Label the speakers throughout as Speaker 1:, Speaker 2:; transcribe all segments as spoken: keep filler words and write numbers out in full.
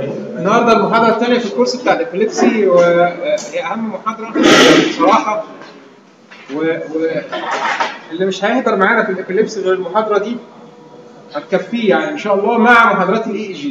Speaker 1: النهارده المحاضرة الثانية في الكورس بتاع الابيليبسي، وهي أهم محاضرة بصراحة. واللي مش هيحضر معانا في الابيليبسي غير المحاضرة دي هتكفيه يعني إن شاء الله مع محاضرات الإي إي جي.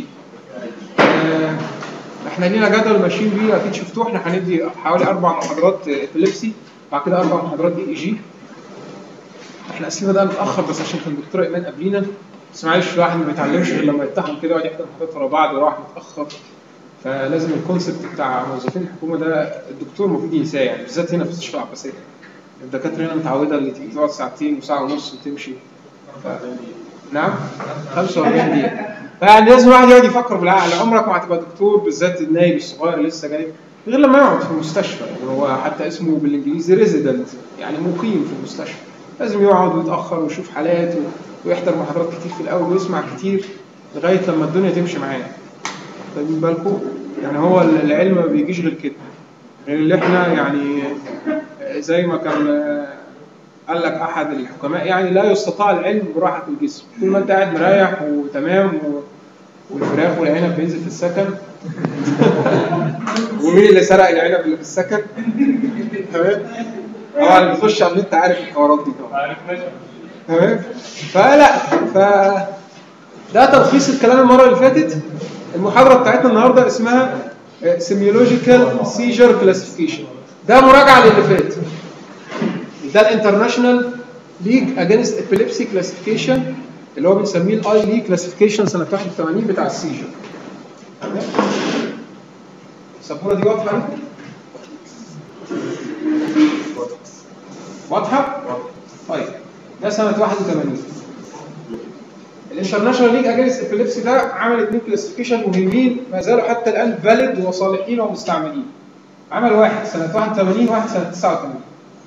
Speaker 1: احنا لينا جدول ماشيين بيه أكيد شفتوه. احنا هندي حوالي أربع محاضرات ابيليبسي، بعد كده أربع محاضرات إي إي جي. احنا أصلنا ده متأخر بس عشان كان الدكتور إيمان قبلينا، بس معلش الواحد ما بيتعلمش غير لما يتحم كده ويقعد يحضر محاضرات ورا بعض ويروح متأخر. فلازم الكونسبت بتاع موظفين الحكومه ده الدكتور المفروض ينساه، يعني بالذات هنا في مستشفى العباسيه. الدكاتره هنا متعوده اللي تيجي تقعد ساعتين وساعه ونص وتمشي. ف... نعم خمسة وأربعين دقيقه. فيعني لازم الواحد يقعد يفكر بالعقل. عمرك ما هتبقى دكتور بالذات النايب الصغير اللي لسه جاي غير لما يقعد في المستشفى. يعني هو حتى اسمه بالانجليزي ريزيدنت، يعني مقيم في المستشفى. لازم يقعد ويتاخر ويشوف حالات ويحضر محاضرات كتير في الاول ويسمع كتير لغايه لما الدنيا تمشي معاه. طيب بالكم يعني هو العلم ما بيجيش غير كده، غير اللي احنا يعني زي ما كان قال لك احد الحكماء، يعني لا يستطاع العلم براحه الجسم. طول ما انت قاعد مريح وتمام والفراخ والعنب بينزل في السكن ومين اللي سرق العنب اللي في السكن؟ تمام؟ طبعا اللي بيخش على النت عارف الحوارات دي طبعا. تمام؟ فلا ف ده تلخيص الكلام المره اللي فاتت. المحاضرة بتاعتنا النهاردة اسمها Semiological seizure classification. ده مراجعة للي فات. ده الانترناشونال ليج اجينست epilepsy classification اللي هو بنسميه الاي لي كلاسيفيكيشن سنة واحد وثمانين بتاع السيجر. السبورة دي واضحة لكم؟ واضحة؟ طيب ده سنة واحد وثمانين. الانترناشونال ليج اجينست ابيليبسي ده عمل اثنين كلاسيفيكيشن مهمين ما زالوا حتى الان فاليد وصالحين ومستعملين. عمل واحد سنه واحد وثمانين وواحد سنه تسعة وثمانين.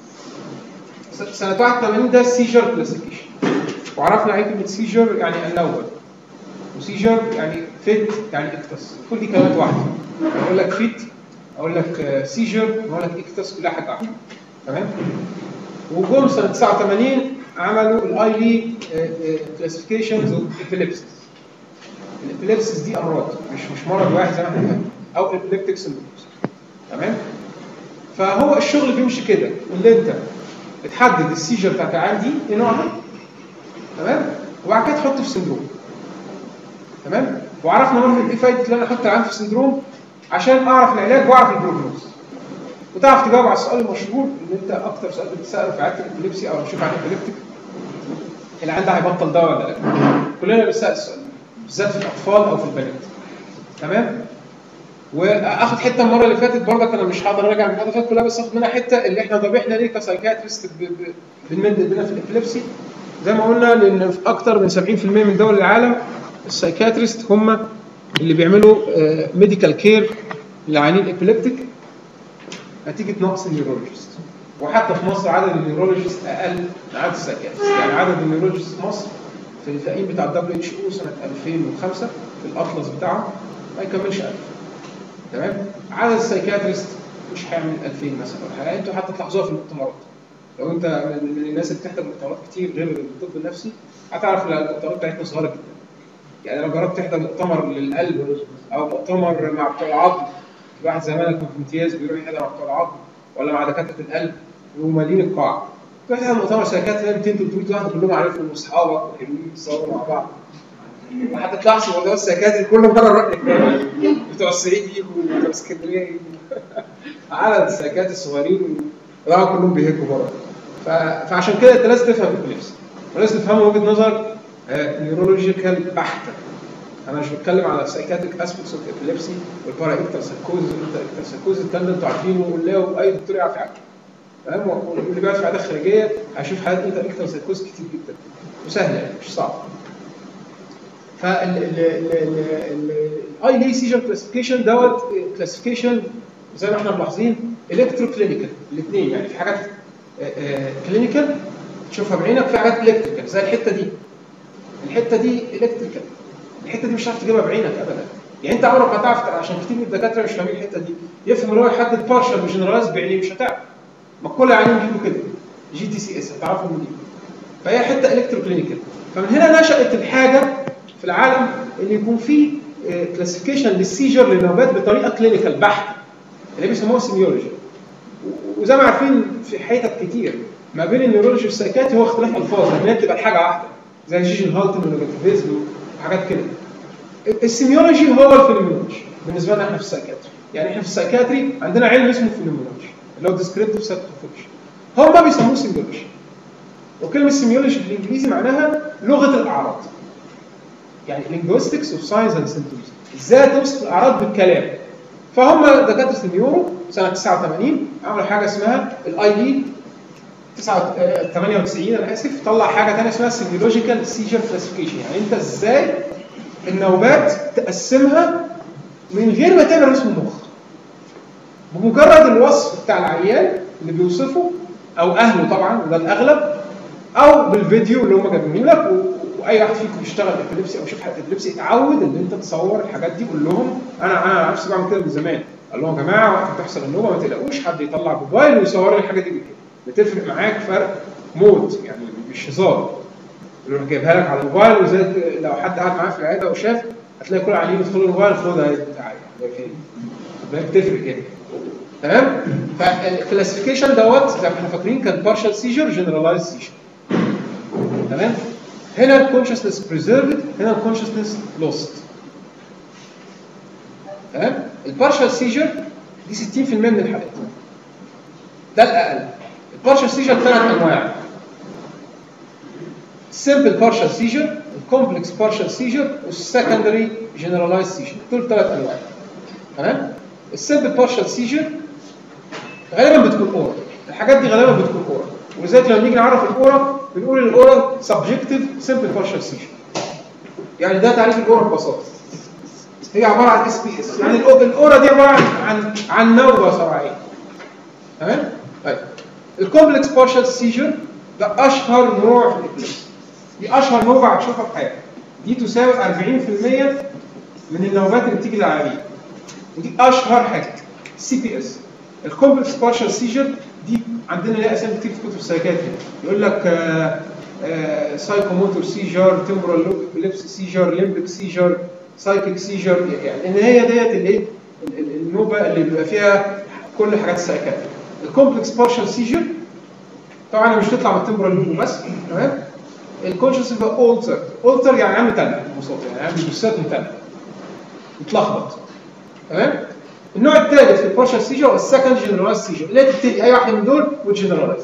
Speaker 1: سنه واحد وثمانين ده السيجر كلاسيفيكيشن، وعرفنا ايه كلمه سيجر يعني النوبه، وسيجر يعني فيت يعني اكتس. كل دي كلمات واحده. اقول لك فيت، اقول لك سيجر، اقول لك اكتس، كلها حاجه واحده. تمام؟ وجم سنه تسعة وثمانين عملوا الاي لي كلاسيفيكيشنز اوف ابيليبسيس. الابيليبسيس دي امراض، مش مش مرض واحد زي ما احنا بنقول، او ابيليبتيك سندرومز. تمام؟ فهو الشغل بيمشي كده، اللي انت بتحدد السيجر بتاعت العيان دي ايه نوعها. تمام؟ وبعد كده تحطه في سندروم. تمام؟ وعرفنا برضه ايه فايده ان انا احط العيان في سندروم عشان اعرف العلاج واعرف البروجنوز. وتعرف تجاوب على السؤال المشهور اللي انت اكتر سؤال بتساله في عياده الابيليبسي او تشوف عن الابيليبتيك، العيان ده هيبطل دواء ولا لا؟ كلنا بنسال السؤال بالذات في الاطفال او في البنات. تمام؟ واخد حته المره اللي فاتت برضك، انا مش هقدر اراجع المحاضره اللي فاتت كلها، بس اخد منها حته اللي احنا ذبحنا ليه كسايكاتريست بنمد ايدينا في الابيليبسي. زي ما قلنا لان في اكتر من سبعين بالمئة من دول العالم السايكاتريست هم اللي بيعملوا ميديكال كير لعيانين ابيليبتيك نتيجه نقص النيورولوجيست. وحتى في مصر عدد النيورولوجيست اقل من عدد السايكاتريست. يعني عدد النيورولوجيست في مصر في التقييم بتاع الدبليو اتش او سنه ألفين وخمسة في الاطلس بتاعه ما يكملش ألف. تمام؟ عدد السايكاتريست مش هيعمل ألفين مثلا ولا حاجه. انتوا حتى تلاحظوها في المؤتمرات. لو انت من الناس اللي بتحضر مؤتمرات كتير غير الطب النفسي هتعرف ان المؤتمرات بتاعتنا صغيره جدا. يعني لو جربت تحضر مؤتمر للقلب او مؤتمر مع بتوع العظم، واحد زمانك في امتياز بيروح يحضر مع بتوع العظم ولا مع دكاتره القلب ومالين القاعه. تروح تحضر مؤتمر سايكاتري مئتين ثلاثمئة واحد كلهم عارفهم واصحابك وحلوين بيتصوروا مع بعض. وحتى تلاحظ موضوع السايكاتري كله بره الراي بتوع الصعيد يجوا وبتوع اسكندريه يجوا. عدد السايكاتري الصغيرين طبعا كلهم بيهجوا بره. فعشان كده انت لازم تفهم الابيليبسي ولازم تفهم وجهه نظر نيورولوجيكال بحته. انا مش بتكلم على سايكاتريك اسبيكتس اوف ابيليبسي والبارا اكتر سايكوز. الانتر سايكوز الكلام ده انتوا عارفينه وقلناه واي دكتور يعرف يعمله. تمام؟ واللي بيقعد في عياده خارجيه هيشوف حالات انتر اكتر سايكوز كتير جدا وسهله يعني مش صعبه. فال الاي لي سيجر كلاسيفيكيشن دوت كلاسيفيكيشن زي ما احنا ملاحظين الكترو كلينيكال الاثنين. يعني في حاجات كلينيكال تشوفها بعينك، في حاجات الكتريكال زي الحته دي. الحته دي الكتريكال، الحته دي مش هتعرف تجيبها بعينك ابدا. يعني انت عمرك ما هتعرف، عشان كتير من الدكاتره مش فاهمين الحته دي، يفهم اللي هو يحدد بارشال وجنرالايز بعينيه مش هتعرف. ما كل عيانين بيجيبوا كده جي تي سي اس هتعرفوا من دي. فهي حته الكترو كلينيكال. فمن هنا نشأت الحاجه في العالم ان يكون في كلاسيفيكيشن للسيجر للنوبات بطريقه كلينيكال بحته اللي بيسموها سيميولوجي. وزي ما عارفين في حتت كتير ما بين النيورولوجي والسايكاتري هو اختلاف الفاظ، لكن هي بتبقى حاجه واحده زي جيجن هالتن والنيجاتيفيزم وحاجات كده. السيميولوجي هو الفينومينولوجي بالنسبه لنا احنا في السايكاتري. يعني احنا في السايكاتري عندنا علم اسمه فينومينولوجي اللي هو ديسكريبتيف سايكوباثولوجي، هم بيسموه سيميولوجي. وكلمه سيميولوجي بالانجليزي معناها لغه الاعراض، يعني linguistics of signs and symptoms، ازاي توصف الاعراض بالكلام. فهم دكاتره النيورو سنه تسعة وثمانين عملوا حاجه اسمها الاي اي ثمانية وتسعين انا اسف، طلع حاجه ثانيه اسمها سيميولوجيكال سيجر كلاسيفيكيشن. يعني انت ازاي النوبات تقسمها من غير ما تعمل رسم مخ، بمجرد الوصف بتاع العيان اللي بيوصفه او اهله طبعا وده الاغلب، او بالفيديو اللي هم جايبينه لك. واي واحد فيكم بيشتغل ابيليبسي او يشوف حد ابيليبسي اتعود ان انت تصور الحاجات دي. قول لهم انا انا نفسي بعمل كده من زمان، قال لهم يا جماعه وقت بتحصل النوبه ما تقلقوش حد يطلع موبايل ويصور لي الحاجه دي كده، بتفرق معاك فرق موت يعني مش هزار. يروح جايبها لك على الموبايل، وزي لو حد قاعد معاه في العياده وشاف هتلاقي كل عيانين يدخلوا الموبايل خدها تعالى بتفرق كده. تمام؟ فالكلاسيفيكيشن دوت زي ما احنا فاكرين كان بارشال سيجر جنرالايز سيجر. تمام؟ هنا الكونشسنس بريزيرفد، هنا الكونشسنس لوست. تمام؟ البارشال سيجر دي ستين في المية من الحالات. ده الاقل. البارشال سيجر ثلاث انواع. السمبل بارشال سيجر، الكومبلكس بارشال سيجر، والسكندري جنرالايز سيجر. دول ثلاث انواع. تمام؟ السمبل بارشال سيجر غالبا بتكون اورال. الحاجات دي غالبا بتكون اورال. ولذلك لما نيجي نعرف الاورال بنقول الاورال سبجكتيف سمبل بارشال سيجر. يعني ده تعريف الاورال ببساطه. هي عباره عن اس بي اس، يعني الاورال دي عباره عن عن نوبه صرعيه. تمام؟ طيب الكومبلكس بارشال سيجر ده اشهر نوع في الابليبسي. دي اشهر نوبه هتشوفها في حياتك. دي تساوي أربعين في المية من النوبات اللي بتيجي للعيانين. ودي اشهر حاجه سي بي اس. الكومبلكس بارشال سيجر دي عندنا ليها اسامي كتير في كتب السايكاتري، يقول لك سايكوموتور سيجر، تمبرال لوب ابيليبسي سيجر، ليمبك سيجر، سايكيك سيجر. يعني ان هي ديت الايه النوبه اللي بيبقى فيها كل حاجات السايكاتري. الكومبلكس بارشال سيجر طبعا مش تطلع من التمبرال لوب بس. تمام؟ الكونشس يبقى اولتر، اولتر يعني عامل تاني ببساطه، يعني عامل جثات متانيه متلخبط. تمام؟ النوع الثالث في البارشال سيجر هو السكند جنرالايز سيجر، اللي هي تبتدي اي واحده من دول وتجنرالايز.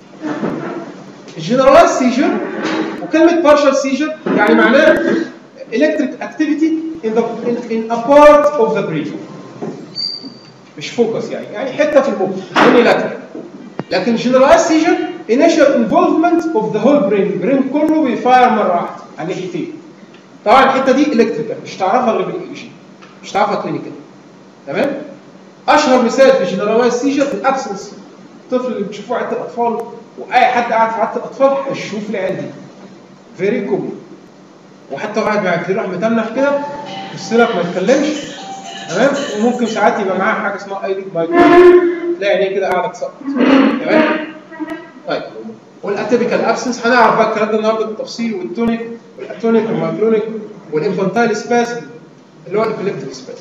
Speaker 1: الجنرالايز سيجر وكلمه بارشال سيجر يعني معناه electric activity in the in, in a part of the brain. مش فوكس يعني يعني حته في المخ unilateral. لكن generalized سيجر initial involvement of the whole brain، البرين كله بيفاير مره واحده على ناحيتين. طبعا الحته دي الكتريكال مش تعرفها غير بالاي جي، مش تعرفها كلينيكال. تمام؟ اشهر مثال في جنرالايز سيجر في الابسنس. الطفل اللي بتشوفوه عند الاطفال واي حد قاعد في عند الاطفال هيشوف العيال دي فيري كومن. وحتى قاعد معاك يروح متنح كده يبص لك ما يتكلمش. تمام؟ وممكن ساعات يبقى معاه حاجه اسمها ايديك مايكرو، تلاقي عينيه كده قاعده تسقط. تمام؟ طيب والاتيبيكال ابسنس هنعرف بقى الكلام ده النهارده بالتفصيل، والتونيك والاتونيك والمايكلونيك والانفانتايل سبازم اللي هو الابيليبتيك سبازم.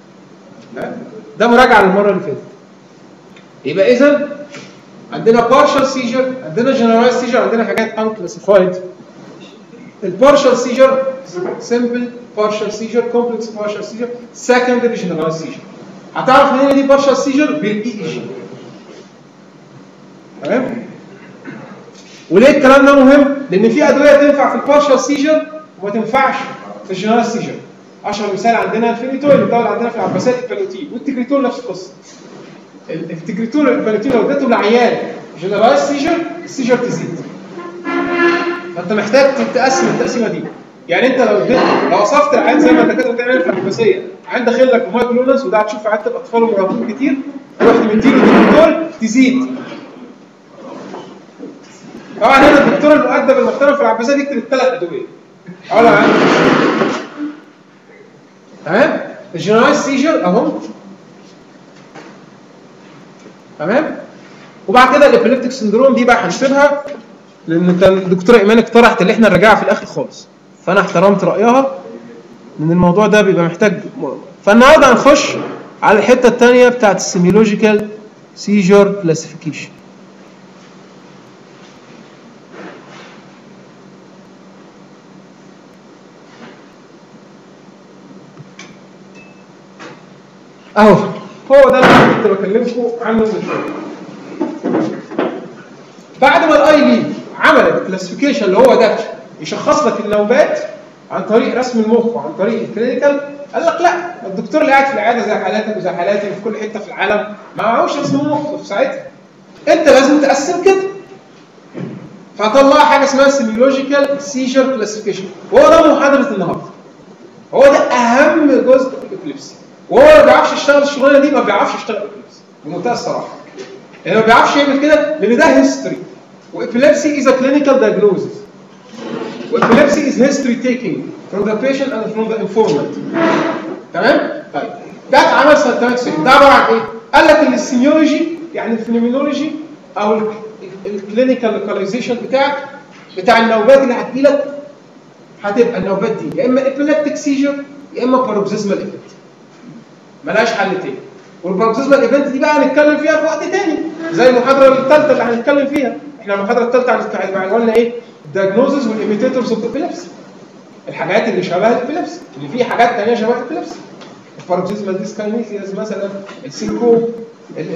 Speaker 1: ده مراجعه للمره اللي فاتت. يبقى اذا عندنا بارشال سيجر، عندنا جنرالايز سيجر، عندنا حاجات انكلاسيفايد. البارشال سيجر سمبل بارشال سيجر، كومبلكس بارشال سيجر، سكندري جنرالايز سيجر. هتعرف منين دي بارشال سيجر؟ بالاي اي جي. تمام؟ وليه الكلام ده مهم؟ لان في ادويه تنفع في البارشال سيجر وما تنفعش في الجنرالايز سيجر. اشهر مثال عندنا الفينيتول اللي عندنا في العباسات البالوتين، والتجريتول نفس القصه. التجريتول والبالوتين لو اديته لعيان جنرالايز سيجر السيجر تزيد. فانت محتاج تقسم التقسيمه دي. يعني انت لو اديت لو وصفت العيان زي ما انت كده بتعمل في العباسيه، عيان داخل لك بمايكلونس وده هتشوف عيادة الاطفال ومراهقين كتير، رحت مديله تجريتول تزيد. طبعا هنا الدكتور المؤدب المحترم في العباسيه يكتب الثلاث ادويه. اقول له تمام؟ الجنرالايز سيجر اهو. تمام؟ وبعد كده الابيليبتيك سندروم دي بقى هنسيبها لان كان الدكتوره ايمان اقترحت اللي احنا نراجعها في الاخر خالص، فانا احترمت رايها لان الموضوع ده بيبقى محتاج. فالنهارده هنخش على الحته الثانيه بتاعت السيميولوجيكال سيجر كلاسيفيكيشن. اهو هو ده اللي انا كنت بكلمكم عنه من شويه. بعد ما الاي لي عملت كلاسيفيكيشن اللي هو ده يشخص لك النوبات عن طريق رسم المخ وعن طريق الكلينيكال، قال لك لا، الدكتور اللي قاعد في العياده زي حالاتك وزي حالاتي في كل حته في العالم ما معهوش رسم المخ في ساعتها. انت لازم تقسم كده. فطلع حاجه اسمها سيميولوجيكال سيجر كلاسيفيكيشن، وهو ده محاضره النهارده. هو ده اهم جزء في الابيليبسي، وهو ما بيعرفش يشتغل الشغلانه دي، ما بيعرفش يشتغل ابيليبسي بمنتهى الصراحه. يعني ما بيعرفش يعمل كده لان ده هيستوري، وابيليبسي از ا كلينيكال دايجنوزيس. وابيليبسي از هيستوري تيكينج from the patient and from the informant. تمام؟ طيب ده اتعمل سنه ثمانية وتسعين. ده عباره عن ايه؟ قال لك ان السيميولوجي يعني الفينومينولوجي او الكلينيكال لوكاليزيشن بتاعك بتاع النوبات اللي هتجيلك هتبقى النوبات دي يا اما epileptic seizure يا اما paroxysmal event. ملهاش حل تاني. والباروكسيزمال ايفنت دي بقى هنتكلم فيها في وقت تاني زي المحاضره الثالثه اللي هنتكلم فيها. احنا المحاضره الثالثه هنتكلم عنواننا ايه؟ الدايجنوزز والايميتيتورز اوف الابيليبسي. الحاجات اللي شبه الابيليبسي، اللي في حاجات ثانيه شبه الابيليبسي. الباروكسيزمال ديسكاينيسيس مثلا، السينكوب، ال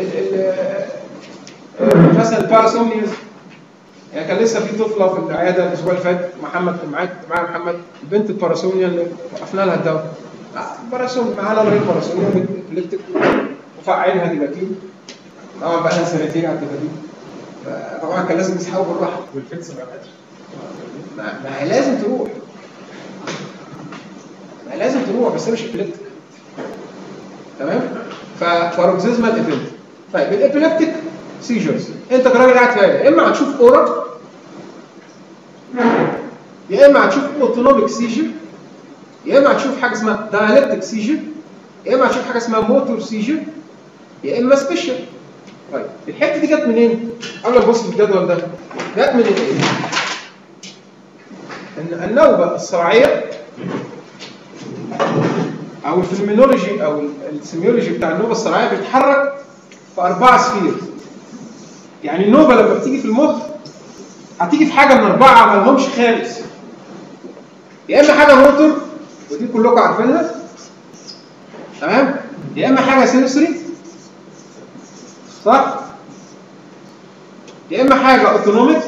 Speaker 1: ال مثلا الباراسومنيز. يعني كان لسه في طفله في العياده الاسبوع اللي فات، محمد كان معاك معايا محمد، البنت الباراسومنيا اللي وقفنا لها الدواء. باراسوم معانا مريض باراسومنيا بنت ابيليبتيك وفاق عينها ديباتين. طبعا بقى لها سنتين على الديباتين. فطبعا كان لازم نسحبه بالراحه والفيكس ما بقاش. ما هي لازم تروح. ما هي لازم تروح بس هي مش ابيليبتيك. تمام؟ فباروكسيزمال ايفنت. طيب الابيليبتيك سيجرز انت كراجل قاعد في عياده، يا اما هتشوف اورا يا اما هتشوف اوتونوميك سيجر يا اما هتشوف حاجه اسمها دايلكتيك سيجر يا اما هتشوف حاجه اسمها موتور سيجر يا اما سبيشال. طيب الحته دي جت منين؟ قبل ما نبص في الجدول ده، جت من ايه؟ ان النوبه الصرعيه او الفينومينولوجي او السيميولوجي بتاع النوبه الصرعيه بيتحرك في اربعه سفير. يعني النوبه لما بتيجي في المخ هتيجي في حاجه من اربعه ما لهمش خالص. يا اما حاجه موتور ودي كلكم عارفينها، تمام؟ يا اما حاجه سنسوري، صح؟ يا اما حاجه اوتونوميك.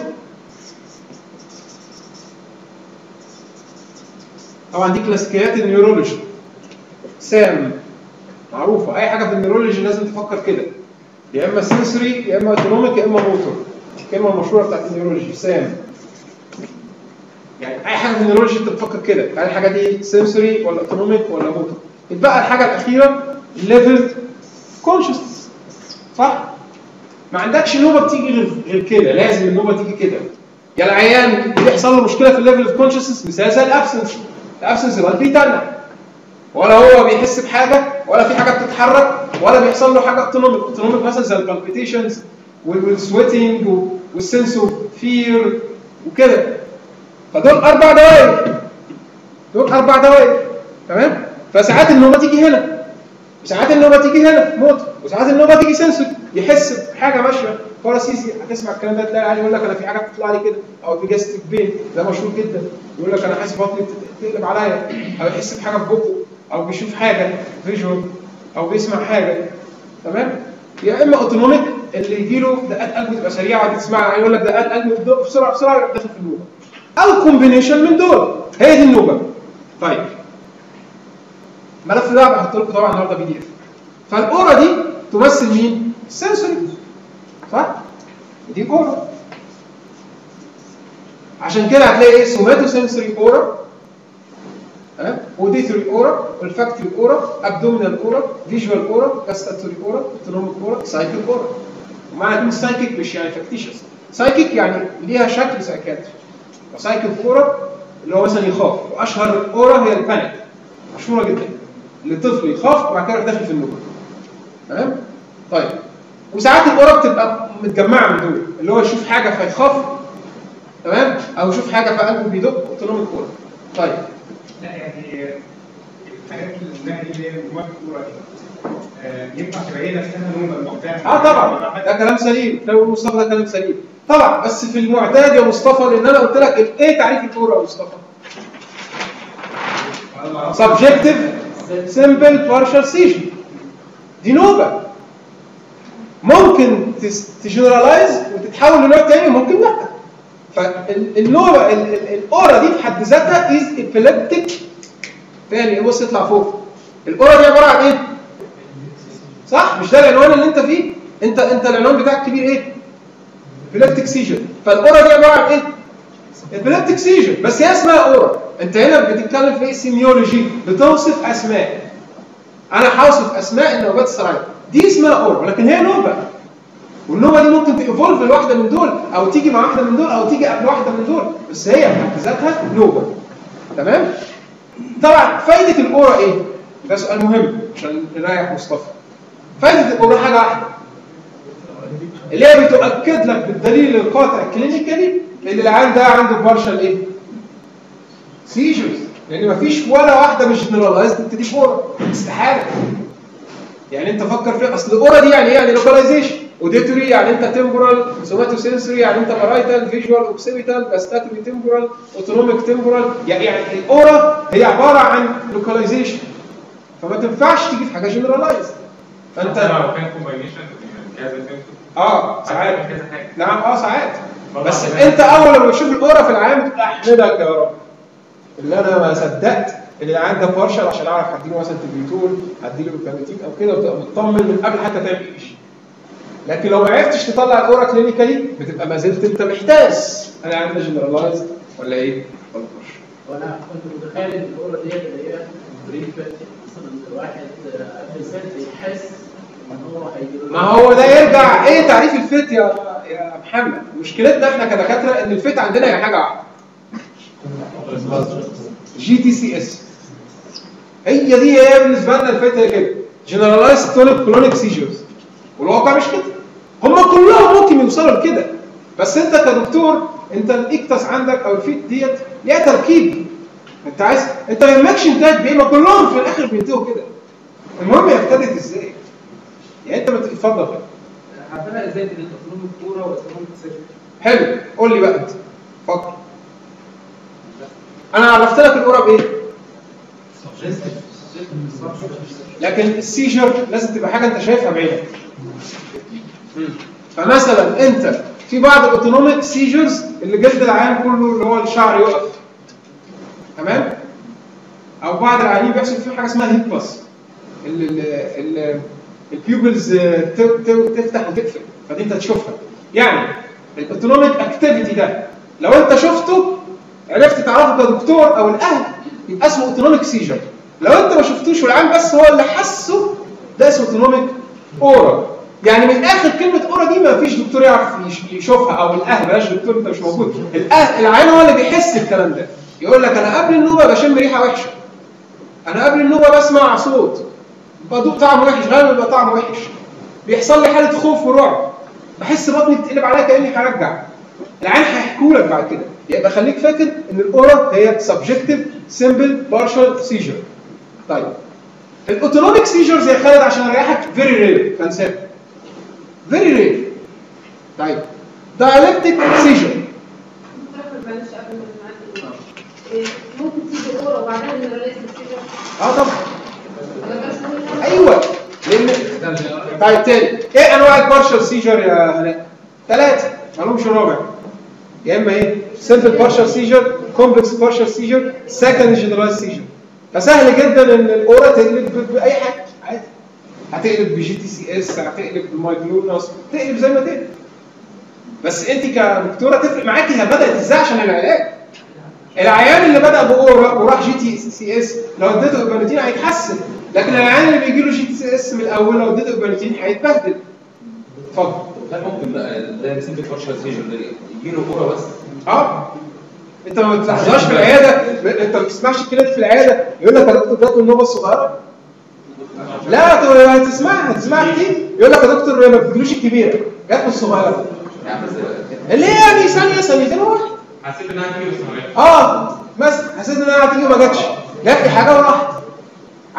Speaker 1: طبعا دي كلاسيكيات النيورولوجي. سام معروفه، اي حاجه في النيورولوجي لازم تفكر كده، يا اما سنسوري يا اما اوتونوميك يا اما موتور. الكلمه المشهوره بتاعت النيورولوجي سام. يعني اي حاجه في النيورولوجي انت بتفكر كده، يعني الحاجه دي سنسوري ولا اوتونوميك ولا موتور. يبقى الحاجه الاخيره ليفل كونشس، صح؟ ما عندكش نوبه بتيجي غير غير كده، لازم النوبه تيجي كده. يا العيان بيحصل له مشكله في الليفل اوف كونشسنس مثال زي الابسنس. الابسنس الواد بيتنع، ولا هو بيحس بحاجه ولا في حاجه بتتحرك ولا بيحصل له حاجه اوتونوميك. اوتونوميك مثلا زي البالبيتيشنز والسويتنج والسنس اوف فير وكده. فدول اربع دوائر، دول اربع دوائر، تمام؟ فساعات النوبه تيجي هنا وساعات النوبه تيجي هنا موت، وساعات النوبه تيجي سنسور، يحس بحاجه ماشيه باراسيزي. هتسمع الكلام ده تلاقي عليه يقول لك انا في حاجه بتطلع لي كده، او في جاستريك بين، ده مشهور جدا. يقول لك انا حاسس بطني بتقلب عليا، او يحس بحاجه في بقه، او بيشوف حاجه فيجوال، او بيسمع حاجه، تمام؟ يا اما اوتونوميك اللي يجي له دقات قلبه تبقى سريعه وتسمع يقول لك دقات قلبه بتدق بسرعه بسرعه يروح داخل في النوبه، او كومبينيشن من دول. هي دي النوبه. طيب الملف ده هحط لكم طبعا النهارده بي دي اف. فالاورا دي تمثل مين؟ السنسوري، صح؟ دي اورا. عشان كده هتلاقي ايه؟ سوماتو سنسوري اورا، تمام؟ اوديتوري اورا، olfactory اورا، ابدومينال اورا، فيجوال اورا، جاستاتوري اورا، اوتونوميك اورا، سايكيك اورا. ومعنى كلمه سايكيك مش يعني فاكتيشس، سايكيك يعني ليها شكل سايكاتري. وسايكيك اورا اللي هو مثلا يخاف، واشهر اورا هي البانيك، مشهوره جدا، اللي الطفل يخاف وبعد كده يروح داخل في النوبه، تمام؟ طيب وساعات الاورا بتبقى متجمعه من دول، اللي هو يشوف حاجه فيخاف، تمام؟ او يشوف حاجه فقلبه بيدق، اوتونوميك اورا. طيب
Speaker 2: لا يعني الحاجات اللي اللي هي جواها الكوره دي ينفع تبقى هي نفسها نوبه لوحدها؟
Speaker 1: اه طبعا ده كلام سليم، كلام مصطفى ده كلام سليم طبعا، بس في المعتاد يا مصطفى، لان انا قلت لك ايه تعريف الكوره يا مصطفى؟ subjective simple partial seizure دي نوبه، ممكن تجنرالايز وتتحول لنوع تاني ممكن لا. فالنوبه الاورا دي في حد ذاتها از epileptic. تاني بص اطلع فوق، الاورا دي عباره عن ايه؟ صح؟ مش ده العنوان اللي انت فيه؟ انت انت العنوان بتاعك كبير ايه؟ epileptic seizure. فالاورا دي عباره عن ايه؟ epileptic seizure، بس هي اسمها اورا. انت هنا بتتكلم في ايه؟ سيميولوجي، بتوصف اسماء. انا هوصف اسماء النوبات الصرعيه دي اسمها اورا، لكن هي نوبه، والنوبه دي ممكن تيفولف لواحده من دول او تيجي مع واحده من دول او تيجي قبل واحده من دول، بس هي بحد ذاتها نوبه. تمام؟ طبعا فايده الاورا ايه؟ ده سؤال مهم عشان نريح مصطفى. فايده الاورا حاجه واحده اللي هي بتؤكد لك بالدليل القاطع كلينيكالي ان العيان ده عنده بارشال ايه؟ سيجرز، لان مفيش ولا واحده مش جنرالايزد بتدي اورا، استحاله. يعني انت فكر فيها، اصل الاورا دي يعني ايه؟ يعني لوكاليزيشن، اوديتوري يعني انت تمبورال، سوماتو سنسوري يعني انت بارايتال، فيجوال، اوكسيبيتال، جاستاتوري تمبورال، اوتونوميك تمبورال. يعني يعني الاورا هي عباره عن لوكاليزيشن، فما تنفعش تيجي في حاجه جنرالايز.
Speaker 2: فانت لو كان كومباينيشن كذا
Speaker 1: اه ساعات
Speaker 2: كذا حاجه،
Speaker 1: نعم اه ساعات، بس انت اول لما تشوف الاورا في العام تقول احمدك يا رب اللي انا ما صدقت ان العيان ده بارشل عشان اعرف هديله مثلا تبيوتول، هديله بيباميتين او كده، وتبقى مطمن من قبل حتى تعمل شيء. لكن لو ما عرفتش تطلع الاورا كلينيكالي بتبقى ما زلت انت محتاس، انا عندي جنرالايز ولا ايه؟ ولا بارشل.
Speaker 3: وانا كنت متخيل ان الاورا ديت اللي هي بريف مثلا الواحد قبل سنه يحس ان هو هيجي.
Speaker 1: ما هو ده يرجع ايه تعريف الفت يا يا محمد؟ مشكلتنا احنا كدكاتره ان الفت عندنا هي حاجه واحده، جي تي سي اس. هي دي هي بالنسبه لنا الفت هي كده، جنرالايز تونيك كلونيك سيجرز، والواقع مش كده. هم كلهم ممكن يوصلوا لكده، بس انت كدكتور انت الاكتس عندك او الفيت ديت ليها تركيب. انت عايز انت ما يهمكش انتهت بايه، ما كلهم في الاخر بينتهوا كده. المهم هي ابتدت ازاي؟ يعني انت بتتفضل كده.
Speaker 3: عارفينها ازاي بين الاوتونوميك كوره والاوتونوميك سيجر؟
Speaker 1: حلو، قول لي بقى انت. فكر. انا عرفت لك الاورا بايه؟ لكن السيجر لازم تبقى حاجه انت شايفها بعينك. فمثلا انت في بعض الاوتونوميك سيجرز اللي جلد العيان كله اللي هو الشعر يقف، تمام؟ او بعض العيانين بيحصل فيه حاجه اسمها هيباس، البيوبلز تفتح وتقفل، فدي انت تشوفها. يعني الاوتونوميك اكتيفيتي ده لو انت شفته عرفت تعرفه كدكتور او الاهل يبقى اسمه اوتونوميك سيجر. لو انت ما شفتوش والعيان بس هو اللي حسه ده اسمه اوتونوميك اورا. يعني من اخر كلمه اورا دي ما فيش دكتور يعرف يشوفها، او الاهل، بلاش دكتور انت مش موجود، الاهل العيان هو اللي بيحس الكلام ده. يقول لك انا قبل النوبه بشم ريحه وحشه، انا قبل النوبه بسمع صوت بدوق طعم وحش، غالبا بيبقى طعم وحش، بيحصل لي حاله خوف ورعب، بحس بطني بتقلب عليا كاني هرجع. العيان هيحكوا لك بعد كده. يبقى خليك فاكر ان الاورا هي سبجكتيف سمبل بارشال سيجر. طيب الاوتونوميك سيجرز يا خالد عشان اريحك فيري رير، فانساه فيري رير. طيب دايلكتيك سيجر
Speaker 4: ممكن تيجي اورا وبعدها جنرالايز سيجر؟
Speaker 1: اه طبعا ايوه. لان طيب تاني ايه انواع البارشال سيجر يا هناء؟ ثلاثه مالهمش رابع، يا اما ايه؟ سمبل بارشال سيجر، كومبلكس بارشال سيجر، سكند جنرالايز سيجر. فسهل جدا ان الاورا تقلب باي حاجه عادي، هتقلب بجي تي سي اس، هتقلب بمايجلونس، تقلب زي ما تقلب. بس انت كدكتوره تفرق معاكي هي بدات ازاي عشان العلاج. العيان اللي بدا باورا وراح جي تي سي اس لو اديته اوبانتين هيتحسن، لكن العيان اللي بيجي له جي تي سي اس من الاول لو اديته اوبانتين هيتبهدل. اتفضل.
Speaker 5: ده ممكن ده سمبل بارشال سيجر ده يجي له اورا بس؟
Speaker 1: اه انت ما بتلاحظهاش في العياده، انت ما بتسمعش الكلام في العياده يقول لك يا دكتور جات له النوبه الصغيره؟ لا هتسمعها هتسمعها كتير، يقول لك يا دكتور ما بتجيلوش الكبيره، جات له الصغيره. اللي هي يعني ثانيه ثانيتين واحد.
Speaker 2: حسيت انها هتيجي بس
Speaker 1: اه مثلا حسيت انها هتيجي وما جاتش، جات لي حاجه وراحت.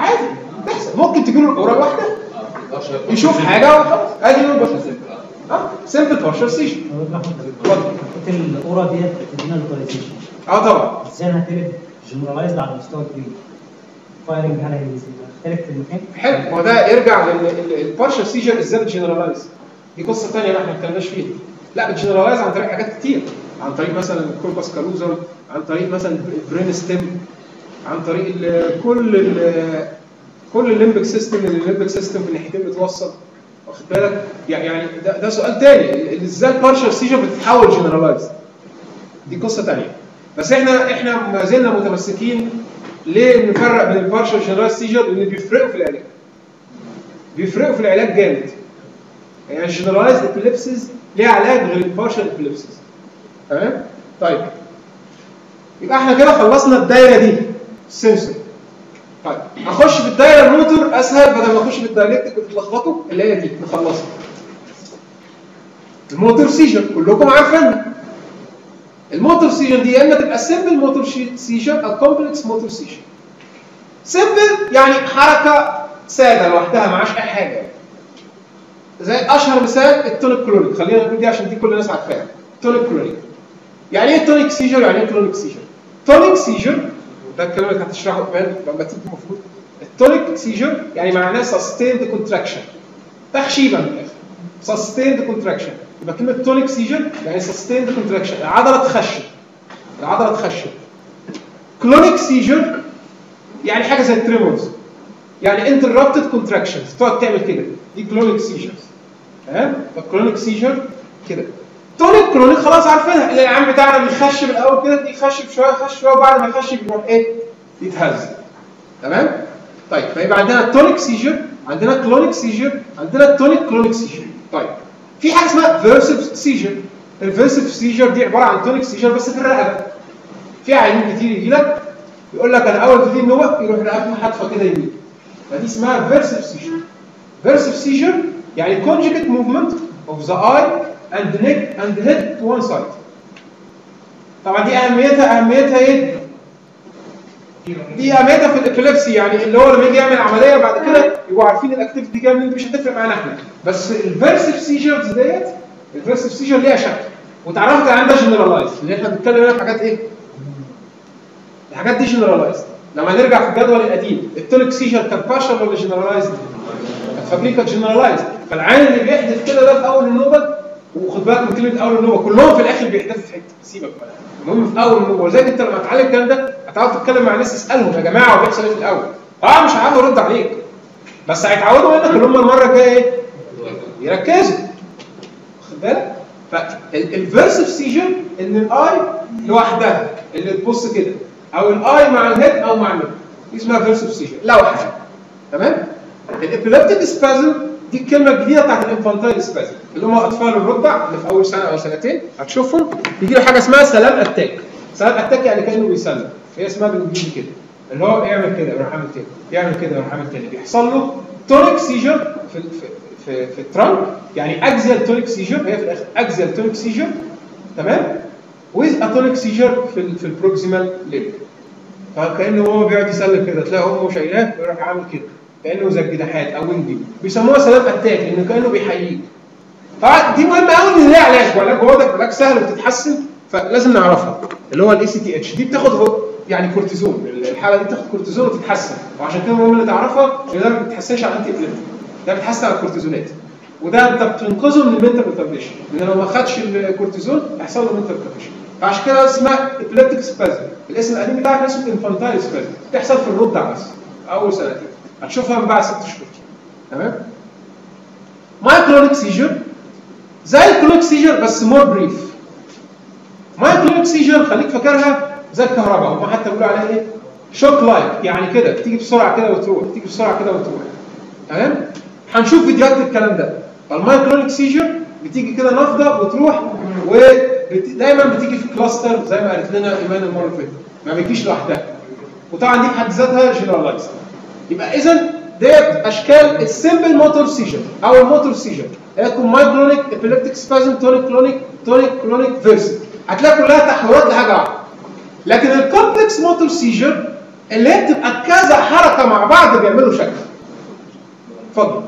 Speaker 1: ممكن تجيله الاورا لوحدها يشوف حاجه وخلاص ادي له بشر اه سمبل بارشال سيجر.
Speaker 6: الاورا ديت بتدينا لوكاليزيشن
Speaker 1: اه طبعا
Speaker 6: ازاي هتقلب جنرالايزد على مستوى كبير فايرنج هل هيختلف في المكان؟
Speaker 1: حلو. هو ده يرجع للبارشال سيجر ازاي بتجنرالايز، دي قصه ثانيه احنا ما اتكلمناش فيها. لا بتجنرالايز عن طريق حاجات كتير، عن طريق مثلا الكوربس كالوزم، عن طريق مثلا البرين ستيم، عن طريق ال كل ال كل الليمبك سيستم. الليمبك سيستم في الناحيتين بتوصل، واخد بالك؟ يعني ده, ده سؤال تاني، ازاي البارشال سيجر بتتحول جنرالايز، دي قصه ثانيه. بس احنا احنا ما زلنا متمسكين ليه نفرق بين البارشال جنرالايز سيجر؟ لان بيفرقوا في العلاج، بيفرقوا في العلاج جامد. يعني الجنرالايز ابيليبسيز ليها علاج غير البارشال ابيليبسيز. تمام؟ طيب يبقى احنا كده خلصنا الدايره دي السنسور. طيب اخش في الدايره الموتور اسهل بدل ما اخش في الدايلكتيك وتتلخبطوا، اللي هي دي نخلصها. الموتور سيجر كلكم عارفينها. الموتور سيجر دي يا اما تبقى سمبل موتور سيجر او كومبلكس موتور سيجر. سمبل يعني حركه ساده لوحدها معاش اي حاجه، زي اشهر مثال التونيك كلونيك. خلينا نقول دي عشان دي كل الناس عارفاها. تونيك كلونيك يعني ايه تونيك سيجر؟ يعني ايه كلونيك سيجر؟ تونيك سيجر ده الكلام اللي هتشرحه قبل لما تيجي المفروض. التونيك سيجر يعني معناه سستيند كونتراكشن، تخشيبه من الاخر. سستيند كونتراكشن، يبقى كلمه تونيك سيجر يعني سستيند كونتراكشن، العضله تخشب، العضله تخشب. كلونيك سيجر يعني حاجه زي التريمورز، يعني انتربتد كونتراكشنز، تقعد تعمل كده، دي كلونيك سيجرز. تمام؟ فالكلونيك سيجر كده. تونيك كلونيك خلاص عارفينها، اللي العام بتاعنا بيخشب الاول كده، يخشب شويه يخشب شويه وبعد ما يخشب يروح ايه؟ يتهز. تمام؟ طيب فيبقى عندنا التونيك سيجر، عندنا كلونيك سيجر، عندنا التونيك كلونيك سيجر. طيب في حاجه اسمها فيرسيف سيجر. الفيرسيف سيجر دي عباره عن تونيك سيجر بس في الرقبه. في عيانين كتير يجي لك يقول لك انا اول تجي النوبه يروح رقبته حادفه كده يمين، فدي اسمها فيرسيف سيجر. فيرسيف سيجر يعني conjugate movement of the eye and the neck and the head to one side. طبعا دي اهميتها اهميتها ايه؟ دي اهميتها في الابيلبسي، يعني اللي هو لما يجي يعمل عمليه بعد كده يبقوا عارفين الاكتيفيتي جايه منين، مش هتفرق معانا احنا. بس الفيرسيف سيجرز ديت، الفيرسيف سيجر ليها شكل وتعرفوا كان عندها جنرالايز، اللي احنا بنتكلم هنا في حاجات ايه؟ الحاجات دي جنرالايز. لما نرجع في الجدول القديم التونيك سيجر كان بارشال ولا جنرالايز؟ فابريكا جنرالايز. فالعين اللي بيحدث كده ده في اول النوبه، وخد بالك من كلمه اول النوبه، كلهم في الاخر بيحدثوا في حته، سيبك بقى المهم في اول النوبه. ولذلك انت لما تتعلم الكلام ده هتعرف تتكلم مع ناس تسالهم يا جماعه هو بيحصل ايه في الاول؟ اه مش هيعرفوا يرد عليك، بس هيتعودوا منك ان هم المره الجايه ايه؟ يركزوا. واخد بالك؟ فالفيرسيف سيجر ان الاي لوحدها اللي تبص كده، او الاي مع الهيد او مع النوب، دي اسمها فيرسيف سيجر لوحدها. تمام؟ الابيلبتيك سبازم دي الكلمه الجديده بتاعت الانفانتايل سبازم، اللي هم اطفال الرضع اللي في اول سنه او سنتين هتشوفهم يجي له حاجه اسمها سلام اتاك. سلام اتاك يعني كانه بيسلم، هي اسمها بالانجليزي كده، اللي هو يعمل كده يروح عامل كده، يعمل كده يروح عامل كده، بيحصل له تونيك سيجر في في في, في الترانك، يعني اكزيال تونيك سيجر، هي في الاخر اكزيال تونيك سيجر. تمام؟ ويز اتونيك سيجر في في البروكسيمال ليب. فكانه هو بيقعد يسلم كده، تلاقي امه شايلاه ويروح عامل كده كانه زي الجناحات او وينجي، بيسموها سلام اتاك لانه كانه بيحييك. طبعا دي مهمه قوي ان ليها علاج، وعلاج واضح وعلاج سهل وبتتحسن، فلازم نعرفها، اللي هو الاي سي تي اتش. دي بتاخد يعني كورتيزون، الحاله دي بتاخد كورتيزون وتتحسن، وعشان كده مهم ان تعرفها ان ده ما بتتحسنش على الانتي ابليبتيك، ده بتحسن على الكورتيزونات، وده انت بتنقذه من المنتال ريتارديشن، لان لو ما خدش الكورتيزون هيحصل له منتال ريتارديشن. فعشان كده اسمها ابليبتيك سبازم. الاسم القديم بتاعها اسمه انفانتايل سبازم، بتحصل في الرضع بس اول سنتين، هتشوفها من بعد ست شهور. تمام؟ مايكرونيك سيجر زي الكلونيك سيجر بس مور بريف. مايكرونيك سيجر خليك فاكرها زي الكهرباء، هم حتى بيقولوا عليها ايه؟ شوك لايك، يعني كده بتيجي بسرعه كده وتروح، بتيجي بسرعه كده وتروح. تمام؟ هنشوف فيديوهات الكلام ده. فالمايكرونيك سيجر بتيجي كده نافضه وتروح، ودايما بتيجي في كلاستر زي ما قالت لنا ايمان المره اللي فاتت، ما بتجيش لوحدها. وطبعا دي في حد ذاتها جنرالايز. يبقى اذا ديت اشكال السمبل موتور سيجر او الموتور سيجر، هيكون مايكرونيك، ابيليبتيك سبازم، تونيك كلونيك، تونيك كلونيك فيرسيف، هتلاقي كلها تحولات لحاجه واحده. لكن الكومبلكس موتور سيجر اللي هي بتبقى كذا حركه مع بعض بيعملوا شكل. اتفضل.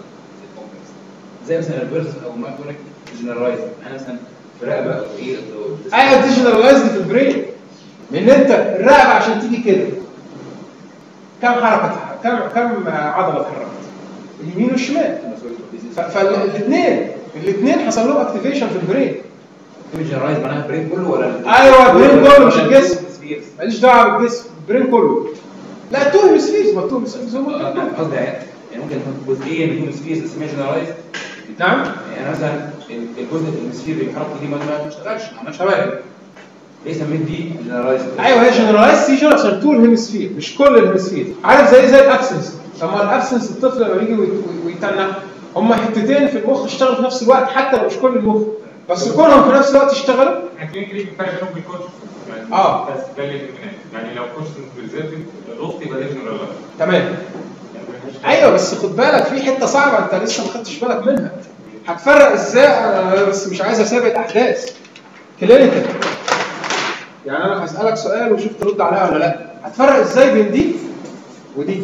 Speaker 5: زي مثلا البيرث او ما تقول لك جنرالايز، انا مثلا في رقبه او ايه.
Speaker 1: ايوه دي جنرالايزد في البرين، لان انت الرقبه عشان تيجي كده كم حركه، كم كم عضله اتحركت؟ اليمين والشمال. فالاثنين الاثنين حصل لهم اكتيفيشن في البرين.
Speaker 5: جنرالايز معناها البرين كله ولا؟
Speaker 1: ايوه البرين كله مش الجسم، ماليش دعوه بالجسم، البرين كله. لا تو هيمسفيرز، ما تو هيمسفيرز هم
Speaker 5: قصدي يعني ممكن يكون جزئيه من الهيمسفيرز اسمها جنرالايز.
Speaker 1: نعم.
Speaker 5: يعني مثلا الجزء الهيمسفير اللي بيحرك دي ما اشتغلش ما عملش حاجه، ليه سميت دي جنرالايز؟
Speaker 1: ايوه هي جنرالايز سيجر عشان طول الهيمسفير مش كل الهيمسفير. عارف زي زي الابسنس، لما الابسنس الطفل لما يجي ويتنح هم حتتين في المخ اشتغلوا في نفس الوقت، حتى لو مش كل المخ بس كلهم في نفس الوقت اشتغلوا.
Speaker 2: هتلاقي كده الفرق بينهم بالكوتش يعني.
Speaker 1: اه
Speaker 2: بس ده اللي يعني لو كوتش بالذات الضغط يبقى ده جنرالايز.
Speaker 1: تمام. ايوه بس خد بالك في حته صعبه انت لسه ما خدتش بالك منها. هتفرق ازاي؟ انا بس مش عايز اسابق الاحداث. كلينيكال يعني انا هسالك سؤال وشوف ترد عليها ولا لا. هتفرق ازاي بين دي ودي؟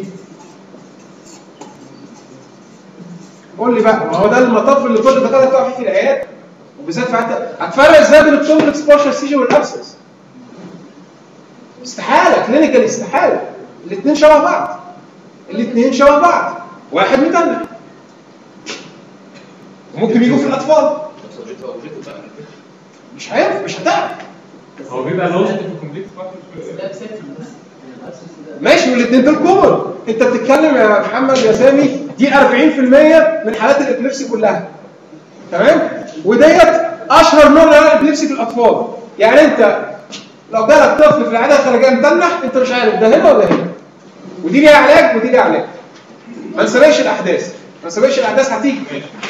Speaker 1: قول لي بقى، ما هو ده المطب اللي كل الدكاتره بتقع فيه في العيادة وبالذات في حتى. هتفرق ازاي بين الكومبلكس بارشال سيجر والابسنس؟ استحاله، كلينيكال استحاله. الاثنين شبه بعض، الاثنين شبه بعض، واحد متنح. وممكن يجوا في الاطفال. مش هينفع، مش هتعرف.
Speaker 2: هو بيبقى لوست في الكومبليت
Speaker 3: ده بسكن بس.
Speaker 1: ماشي والاثنين دول كومن. انت بتتكلم يا محمد يا سامي دي أربعين في المية من حالات الابليبسي كلها. تمام؟ وديت اشهر نوع من الابليبسي في الاطفال. يعني انت لو جالك طفل في العياده خارجيه متنح انت مش عارف ده هنا ولا هنا. ودي ليها علاج ودي ليها علاج. ما نسابقش الاحداث، ما نسابقش الاحداث هتيجي.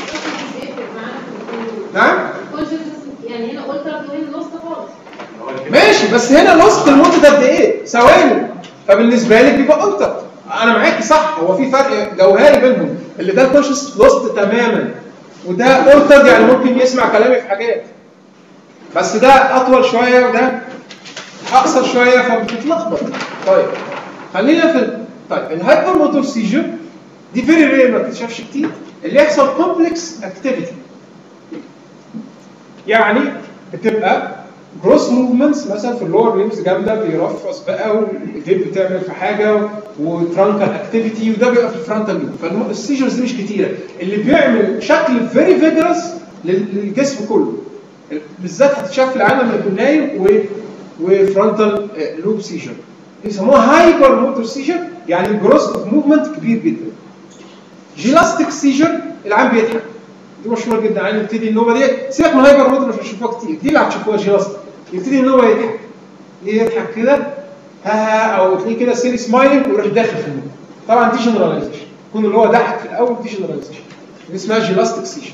Speaker 1: نعم؟
Speaker 4: يعني هنا قلت لك هنا لوست خالص.
Speaker 1: ماشي بس هنا لوست لمده قد ايه؟ ثواني. فبالنسبه لك بيبقى اكتر. انا معاكي صح، هو في فرق جوهري بينهم. اللي ده كونشس لوست تماما وده اورتد، يعني ممكن يسمع كلامي في حاجات بس ده اطول شويه وده اقصر شويه فبتتلخبط. طيب خلينا في طيب الهايبر موتور سيجر دي فيري رير ما بتتشافش كتير. اللي يحصل كومبلكس اكتيفيتي، يعني بتبقى جروس موفمنتس مثلا في اللور ريمز جامده، بيرفص بقى والايدين بتعمل في حاجه وترانكال اكتيفيتي، وده بيبقى في الفرونتال لوب. فالسيجرز دي مش كتيره. اللي بيعمل شكل فيري فيجرس للجسم كله بالذات هتتشاف في العالم اللي كنا نايم و وفرونتال لوب سيجر يسموها هايبر موتور سيجر، يعني الجروس اوف موفمنت كبير جدا. جيلاستيك سيجر العام بيضحك، دي مشهوره جدا. يعني يبتدي النوبه دي، سيبك من هايبر موتور مش هتشوفوها كتير، دي اللي هتشوفوها جيلاستيك. يبتدي النوبه يضحك، يضحك كده ها ها او تلاقيه كده سيري سمايلنج ويروح داخل في النوبه. طبعا دي جنراليزيشن، يكون اللي هو ضحك في الاول دي جنراليزيشن، دي اسمها جيلاستيك سيجر.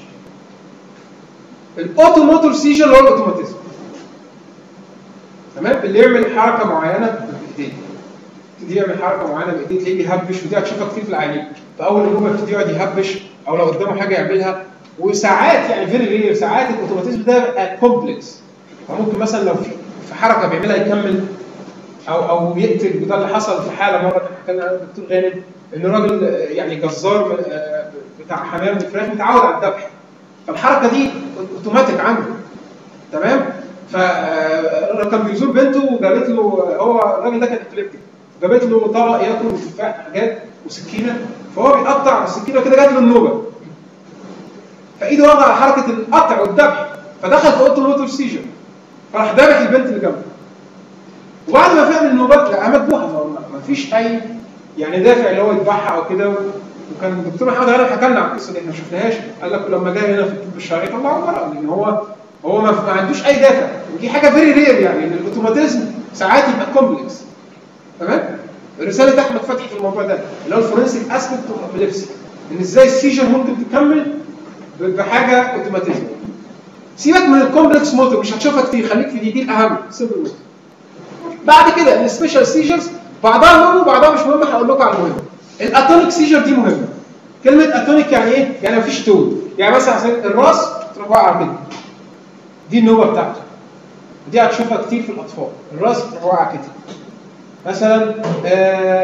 Speaker 1: الاوتو موتور سيجر اللي هو الاوتوماتيزم، تمام؟ اللي يعمل حركه معينه بايديه، يبتدي يعمل حركه معينه بايديه تلاقيه بيهبش، ودي هتشوفها كتير في العيانين. فاول النوبه يبتدي يقعد يهبش او لو قدامه حاجه يعملها. وساعات يعني فيري رير ساعات الاوتوماتيزم ده بقى كومبلكس، فممكن مثلا لو في في حركه بيعملها يكمل او او يقتل. وده اللي حصل في حاله مره كان عنده الدكتور غانم، ان راجل يعني جزار بتاع حمام الفراخ متعود على الذبح، فالحركه دي اوتوماتيك عنده. تمام؟ فكان بيزور بنته وجابت له، هو الراجل ده كان ابيليبتيك، جابت له طبق ياكل وتفاح حاجات وسكينه، فهو بيقطع السكينه كده جات له النوبه، فايده وضع على حركه القطع والذبح، فدخل في اوتو موتور سيجر، فراح ذبح البنت اللي جنبه. وبعد ما فهم النوبات لا مذبوحه، ما فيش اي يعني دافع اللي هو يذبحها او كده. وكان الدكتور محمد غالب حكى لنا على القصه دي، احنا ما شفناهاش. قال لك لما جاي هنا في الطب الشرعي طلعوا بره، لان هو هو ما عندوش اي دافع، ودي حاجه فيري رير. يعني ان الاوتوماتيزم ساعات يبقى كومبلكس. تمام؟ رساله احمد فتحي في الموضوع ده اللي هو الفورنسيك اسبكت اوف ابيليبسي، ان ازاي السيجر ممكن تكمل بحاجه اوتوماتيزم. سيبك من الكومبلكس موتور مش هتشوفها كتير، خليك في دي، دي الاهم، سيمبل موتور. بعد كده السبيشال سيجرز بعضها مهم وبعضها مش مهم، هقول لكم على المهم. الاتونيك سيجر دي مهمه. كلمه اتونيك يعني ايه؟ يعني مفيش تون. يعني مثلا عشان الراس تروح واقعه كده، دي النوبه بتاعته، دي هتشوفها كتير في الاطفال، الراس تروح واقعه كده. مثلا آه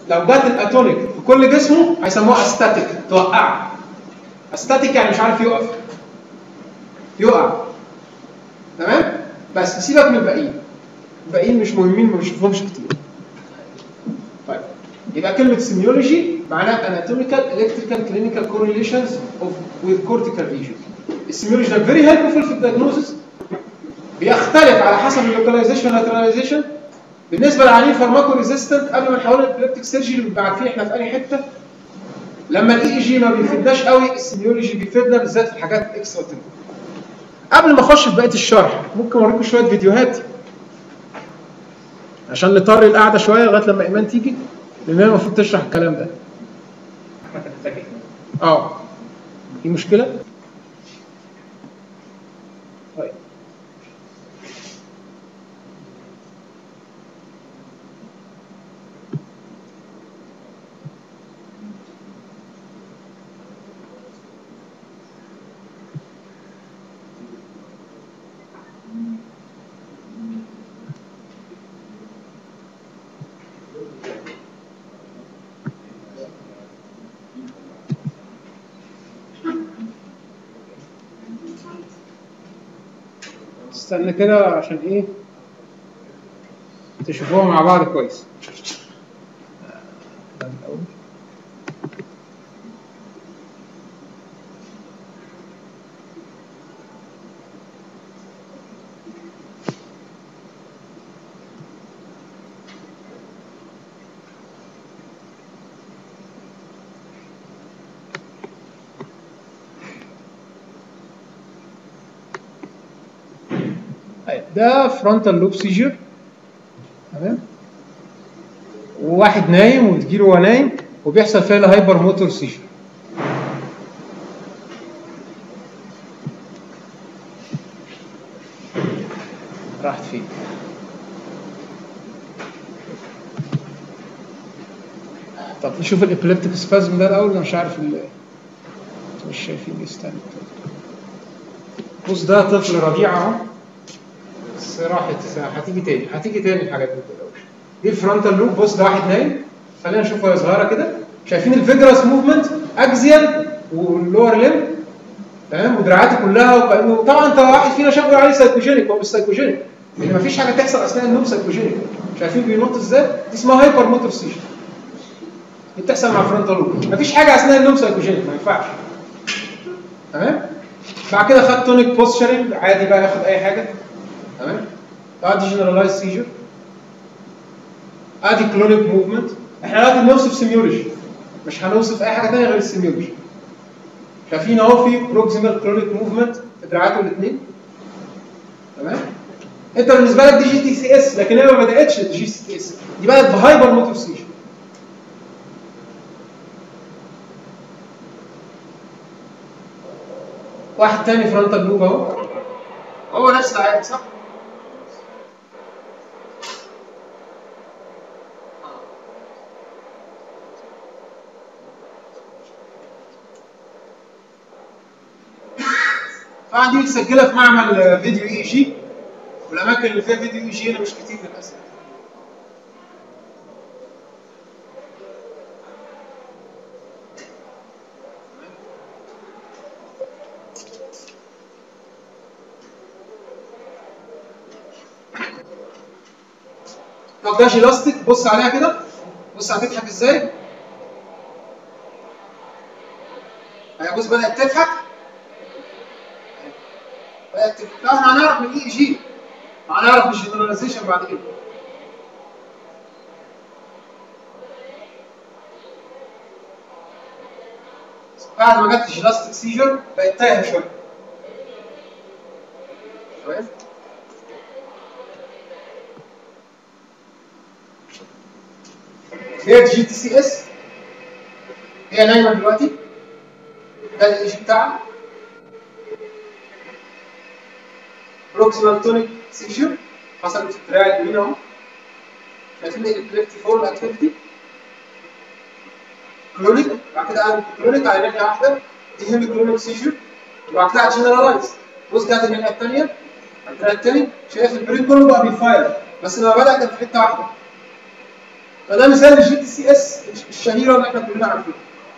Speaker 1: لو جت الاتونيك في كل جسمه هيسموها استاتيك، توقع. استاتيك يعني مش عارف يقف، يقع. تمام؟ بس سيبك من الباقيين، الباقيين مش مهمين، ما بنشوفهمش كتير. طيب يبقى كلمه سيميولوجي معناها اناتوميكال الكتريكال كلينيكال كورليشنز اوف وذ كورتيكال ريجن. السيميولوجي ده فيري هيلبفول في الدايجنوستس، بيختلف على حسب اللوكاليزيشن واللاتراليزيشن. بالنسبه للعيانين فارماكو ريزيستنت قبل ما نحول الابيليبتيك سيرجري بنبقى عارفين احنا في انهي حته. لما الاي اي جي ما بيفيدناش قوي، السيميولوجي بيفيدنا بالذات في الحاجات الاكسترا تيمبرال. قبل ما اخش في بقيه الشرح ممكن اوريكم شويه فيديوهات عشان نطري القعده شويه لغايه لما ايمان تيجي، لان هي المفروض تشرح الكلام ده. اه في مشكله؟ طيب استنى كده عشان ايه تشوفوها مع بعض كويس. ده فرونتال لوب سيجر، تمام؟ وواحد نايم وبتجيله وهو نايم وبيحصل فيها الهايبر موتور سيجر. راحت فين؟ طب نشوف الابيليبتيك سبازم ده الاول. انا مش عارف ال مش شايفين دي. استنى بص، ده طفل رضيع اهو، بس راحت هتيجي تاني، هتيجي تاني الحاجات دي. دي الفرونتال لوب. بص ده واحد نايم، خلينا نشوف وهي صغيره كده. شايفين الفيجراس موفمنت اكزيال واللور ليم، تمام؟ ودراعاته كلها، وكانه طبعا انت واحد فينا شافه عليه سايكوجينيك، هو مش سايكوجينيك لان مفيش حاجه تحصل اثناء النوم سايكوجينيك. شايفين بينط ازاي؟ دي اسمها هايبر موتور سيجر، دي بتحصل مع الفرونتال لوب. مفيش حاجه اثناء النوم سايكوجينيك، ما ينفعش. تمام؟ بعد كده خد تونيك بوستشرنج عادي بقى، ياخد اي حاجه. تمام؟ ادي جنرالايز سيجر، ادي كلونيك موفمنت. احنا دلوقتي بنوصف سيميولوجي، مش هنوصف اي حاجه ثانيه غير السيميولوجي. شايفين اهو في بروكسيمال كلونيك موفمنت في دراعاته الاثنين. تمام؟ انت بالنسبه لك دي جي تي سي اس، لكن هي ما بداتش جي تي اس، دي بدات بهايبر موتور سيجر. واحد تاني فرونتال لوب اهو، هو نفس العادي صح؟ طبعا دي متسجله في معمل فيديو اي جي، والاماكن اللي فيها فيديو اي جي هنا مش كتير للاسف. طب ده جيلاستيك، بص عليها كده، بص هتضحك ازاي. هي بص بدات تضحك، بدات تضحك. احنا هنعرف من الاي جي، هنعرف من الجنراليزيشن بعد كده. بعد ما جت الجيلاستيك سيجر بقت تايهه شويه. تمام؟ ديت جي تي سي اس، هي نايمه دلوقتي. ده الاي جي بتاعها بروكسيمال تونيك سيجر، حصلت في الدراع اليمين اهو. شايفين الابيليبتي فورم اكتيفيتي كلونيك، بعد كده قلب كلونيك على ناحيه واحده، دي هيمي كلونيك سيجر، وبعد كده جنرالايز. بص كانت الناحيه الثانيه، الدراع الثاني، شايف البرين كله بقى بيفاير، بس لما بدا كان في حته واحده. فده مثال الجي تي سي اس الشهيره اللي احنا كلنا عارفينها.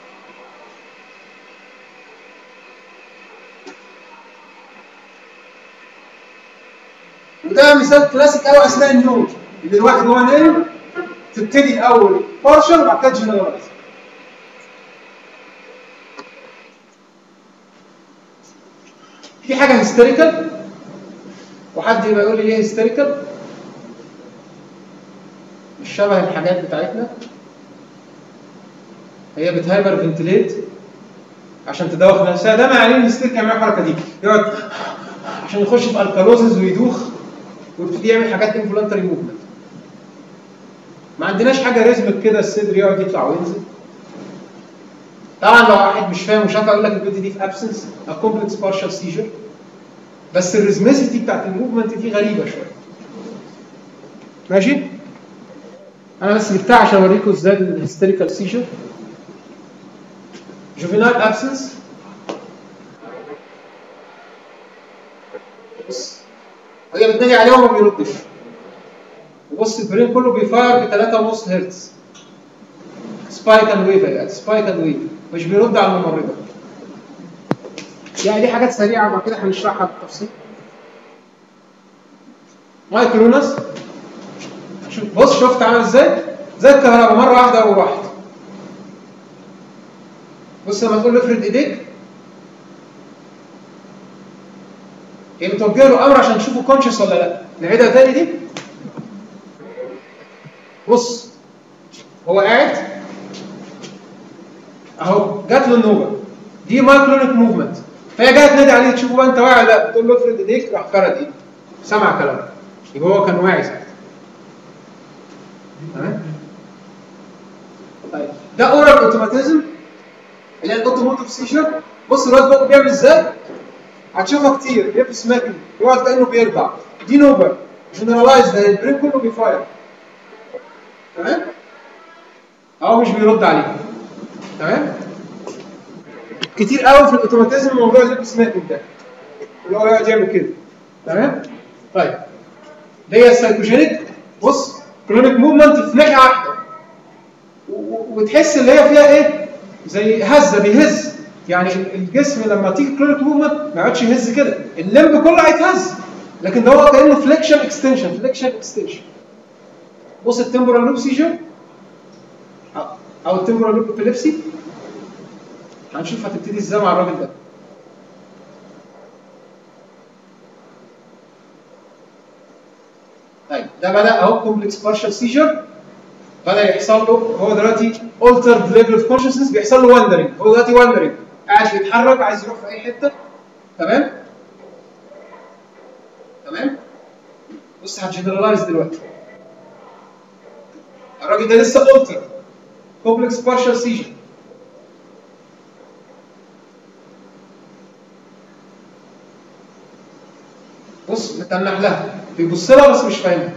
Speaker 1: وده مثال كلاسيك قوي اثناء النوم، اللي الواحد وهو نايم تبتدي الاول بارشل وبعد كده جنرالايز. في حاجه هيستيريكال، وحد يبقى يقول لي ليه هيستيريكال؟ مش شبه الحاجات بتاعتنا، هي بتهايبر فنتليت عشان تدوخ نفسها. ده معناه ان الهيستيريكال يعمل الحركه دي، يقعد عشان يخش في الكالوزز ويدوخ ويبتدي يعمل حاجات انفولانتري موفمنت. ما عندناش حاجه ريزمك كده الصدر يقعد يطلع وينزل. طبعا لو واحد مش فاهم وشاف اقول لك البنت دي في ابسنس ا كومبلكس بارشال سيجر، بس الريزميسيتي بتاعت الموفمنت دي غريبه شويه. ماشي؟ انا بس جبتها عشان اوريكم ازاي الهيستيريكال سيجر. جوفينال ابسنس، بص هي بتنادي عليه وما بيردش، وبص البرين كله بيفاير ب ثلاثة ونص هرتز سبايك اند ويف، يعني سبايك اند ويف، مش بيرد على الممرضه. يعني دي حاجات سريعه وبعد كده هنشرحها بالتفصيل. مايكرونس، شوف بص شفت عامل ازاي؟ زي الكهرباء مره واحده اول واحده. بص لما تقول له افرد ايديك، هي بتوجه له امر عشان تشوفه كونشس ولا لا. نعيدها تاني دي. بص هو قاعد اهو، جات له النوبه دي مايكرونيك موفمنت، فهي جايه تنادي عليه تشوفه بقى انت واعي ولا لا. بتقول له افرد ايديك، راح فرد ايده، سمع كلامك، يبقى هو كان واعي ساعتها. تمام؟ طيب ده اورال اوتوماتيزم اللي هي الاوتوموتيف سيجر. بص الواد بقى بيعمل ازاي؟ هتشوفها كتير، بيبقى سماكن يقعد كانه بيرضع، دي نوبه جنرالايز، ده البرين كله بيفاير. تمام؟ اهو مش بيرد عليه. تمام؟ كتير قوي في الاوتوماتيزم موضوع الليب سماكن ده، اللي هو يقعد يعمل كده. تمام؟ طيب دي هي السايكوجينيك. بص كلونيك موفمنت في ناحيه واحده، وتحس اللي هي فيها ايه؟ زي هزه، بيهز. يعني الجسم لما تيجي كلونيك موفمنت ما يقعدش يهز كده، الليمب كله هيتهز، لكن ده هو كانه فليكشن اكستنشن، فليكشن اكستنشن. بص التمبورال لوب سيجر او التمبورال لوب ابيليبسي، هنشوف هتبتدي ازاي مع الراجل ده. طيب ده بدا اهو كومبلكس بارشال سيجر، بدا يحصل له هو دلوقتي altered level of consciousness، بيحصل له واندرنج. هو دلوقتي واندرنج، قاعد بيتحرك عايز يروح في اي حته. تمام؟ تمام؟ بص هتجنرالايز دلوقتي. الراجل ده لسه altered complex partial seizure. بص متنح لها، بيبص لها بس مش فاهمها.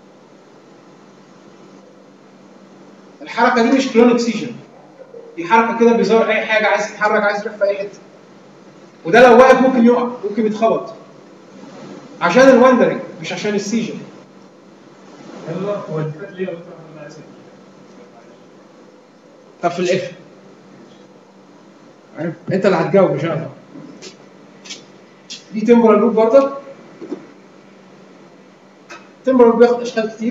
Speaker 1: الحركه دي مش كلونيك سيجن، دي حركه كده بيظهر اي حاجه، عايز يتحرك، عايز يروح في اي حته. وده لو واقف ممكن يقع، ممكن يتخبط، عشان الواندرنج مش عشان السيجن.
Speaker 2: يلا هو الفات ليه يا دكتور احمد عايز
Speaker 1: طب في الاخر انت اللي هتجاوب مش انا. دي تمبرال لوب برضه. تمبرال لوب بياخد اشكال كتير.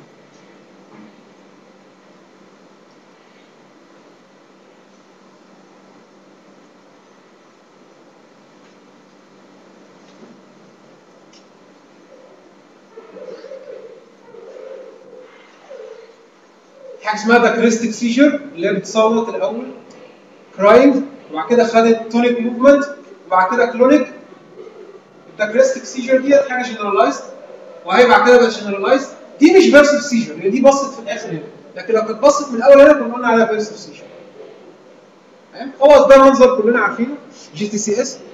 Speaker 1: حاجه اسمها داكريستيك سيجر اللي هي بتصوت الاول كرايم، وبعد كده خدت تونيك موفمنت، وبعد كده كلونيك. الداكريستيك سيجر دي حاجه جنرالايزد، وهي بعد كده بقت جنرالايزد. دي مش فيرسيف سيجر، لان دي بصت في الاخر هنا، لكن لو كانت بصت من الاول هنا كنا قلنا عليها فيرسيف سيجر. خلاص ده منظر كلنا عارفينه، جي تي سي اس.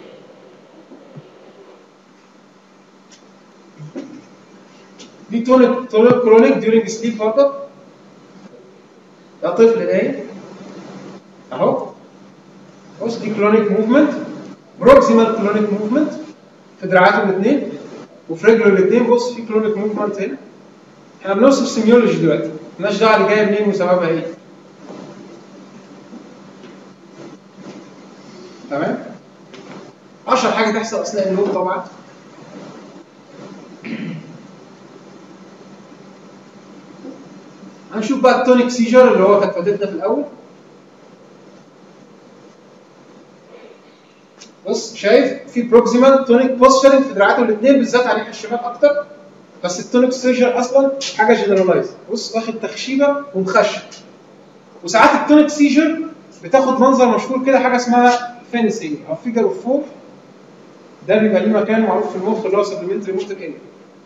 Speaker 1: دي تونيك تونيك كرونيك ديورنج سليب برضه. ده طفل نايم اهو. بص دي كلونيك موفمنت، بروكسيمال كلونيك موفمنت في دراعاته الاثنين وفي رجله الاثنين. بص في كلونيك موفمنت هنا. احنا بنوصف سيميولوجي دلوقتي، مالناش دعوه اللي جايه منين وسببها ايه. تمام؟ اشهر حاجه تحصل اثناء النوم طبعا هنشوف بقى التونيك سيجر اللي هو كانت فاتتنا في الاول. بص شايف في بروكسيمال تونيك بوستشرنج في دراعاته الاثنين بالذات على الشمال اكتر، بس التونيك سيجر اصلا حاجه جنرالايز. بص واخد تخشيبه ومخشب. وساعات التونيك سيجر بتاخد منظر مشهور كده حاجه اسمها فينسينج او فيجر اوف فور. ده بيبقى ليه مكان معروف في المخ اللي هو سبلمنتري موتور اريا.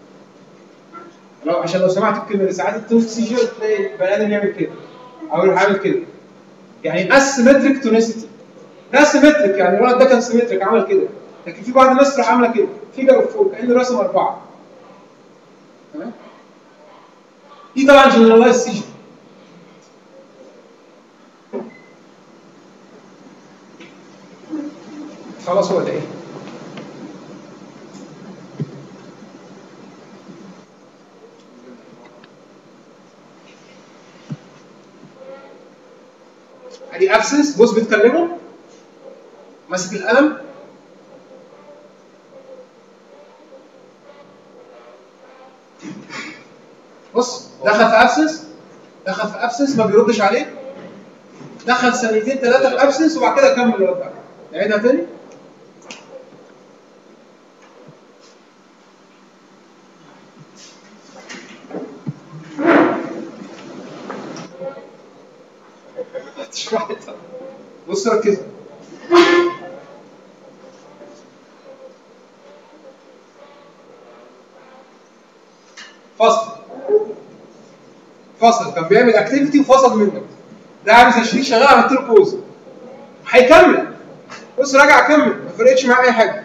Speaker 1: لو عشان لو سمعت الكلمه دي ساعات التونيك سيجر تلاقي البني ادم يعمل كده او يروح عامل كده. يعني اسيمتريك تونيسيتي. ده سيمتريك يعني الولد ده كان سيمتريك عمل كده، لكن في بعض الناس تروح عامله كده فيجر اوف فور كانه رسم اربعه. تمام؟ دي طبعا جنرالايز سيجر. خلاص هو ده ايه؟ ادي ابسنس. بص بتكلمه ماسك القلم. بص دخل في ابسنس، دخل في ابسنس ما بيردش عليه، دخل ثانيتين ثلاثه في ابسنس وبعد كده كمل الرد عليه. نعيدها تاني. هتشرح لي. بص ركزوا. فصل فصل كان بيعمل اكتيفيتي وفصل منك. ده عامل زي شريك شغال عملت له بوز. هيكمل. بص راجع كمل ما فرقتش معاه اي حاجه.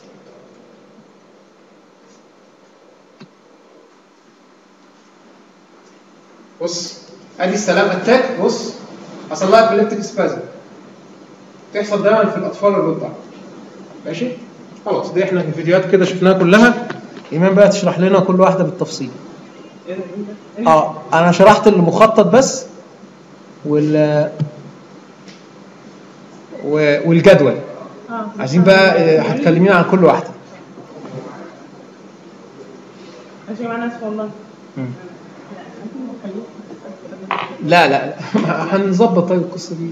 Speaker 1: بص ادي السلام اتاك. بص حصل لها ابيليبتيك سبازم. بتحصل دايما في الاطفال الرضع. ماشي؟ خلاص دي احنا الفيديوهات كده شفناها كلها. ايمان بقى تشرح لنا كل واحده بالتفصيل. اه انا شرحت المخطط بس وال والجدول. اه عايزين بقى هتكلمينا عن كل واحده.
Speaker 7: ماشي معانا اسف والله.
Speaker 1: لا لا هنظبط طيب القصه دي.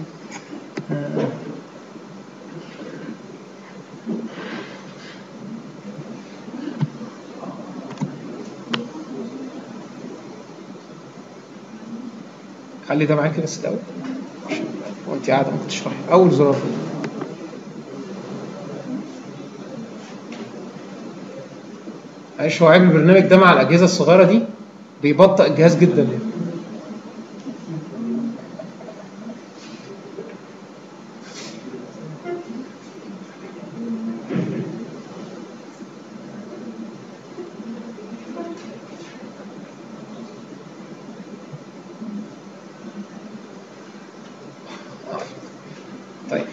Speaker 1: خلي ده معاكي بس الاول وانت قاعده ممكن تشرحي اول زرار. معلش هو عيب البرنامج ده مع الاجهزه الصغيره دي بيبطئ الجهاز جدا يعني. طيب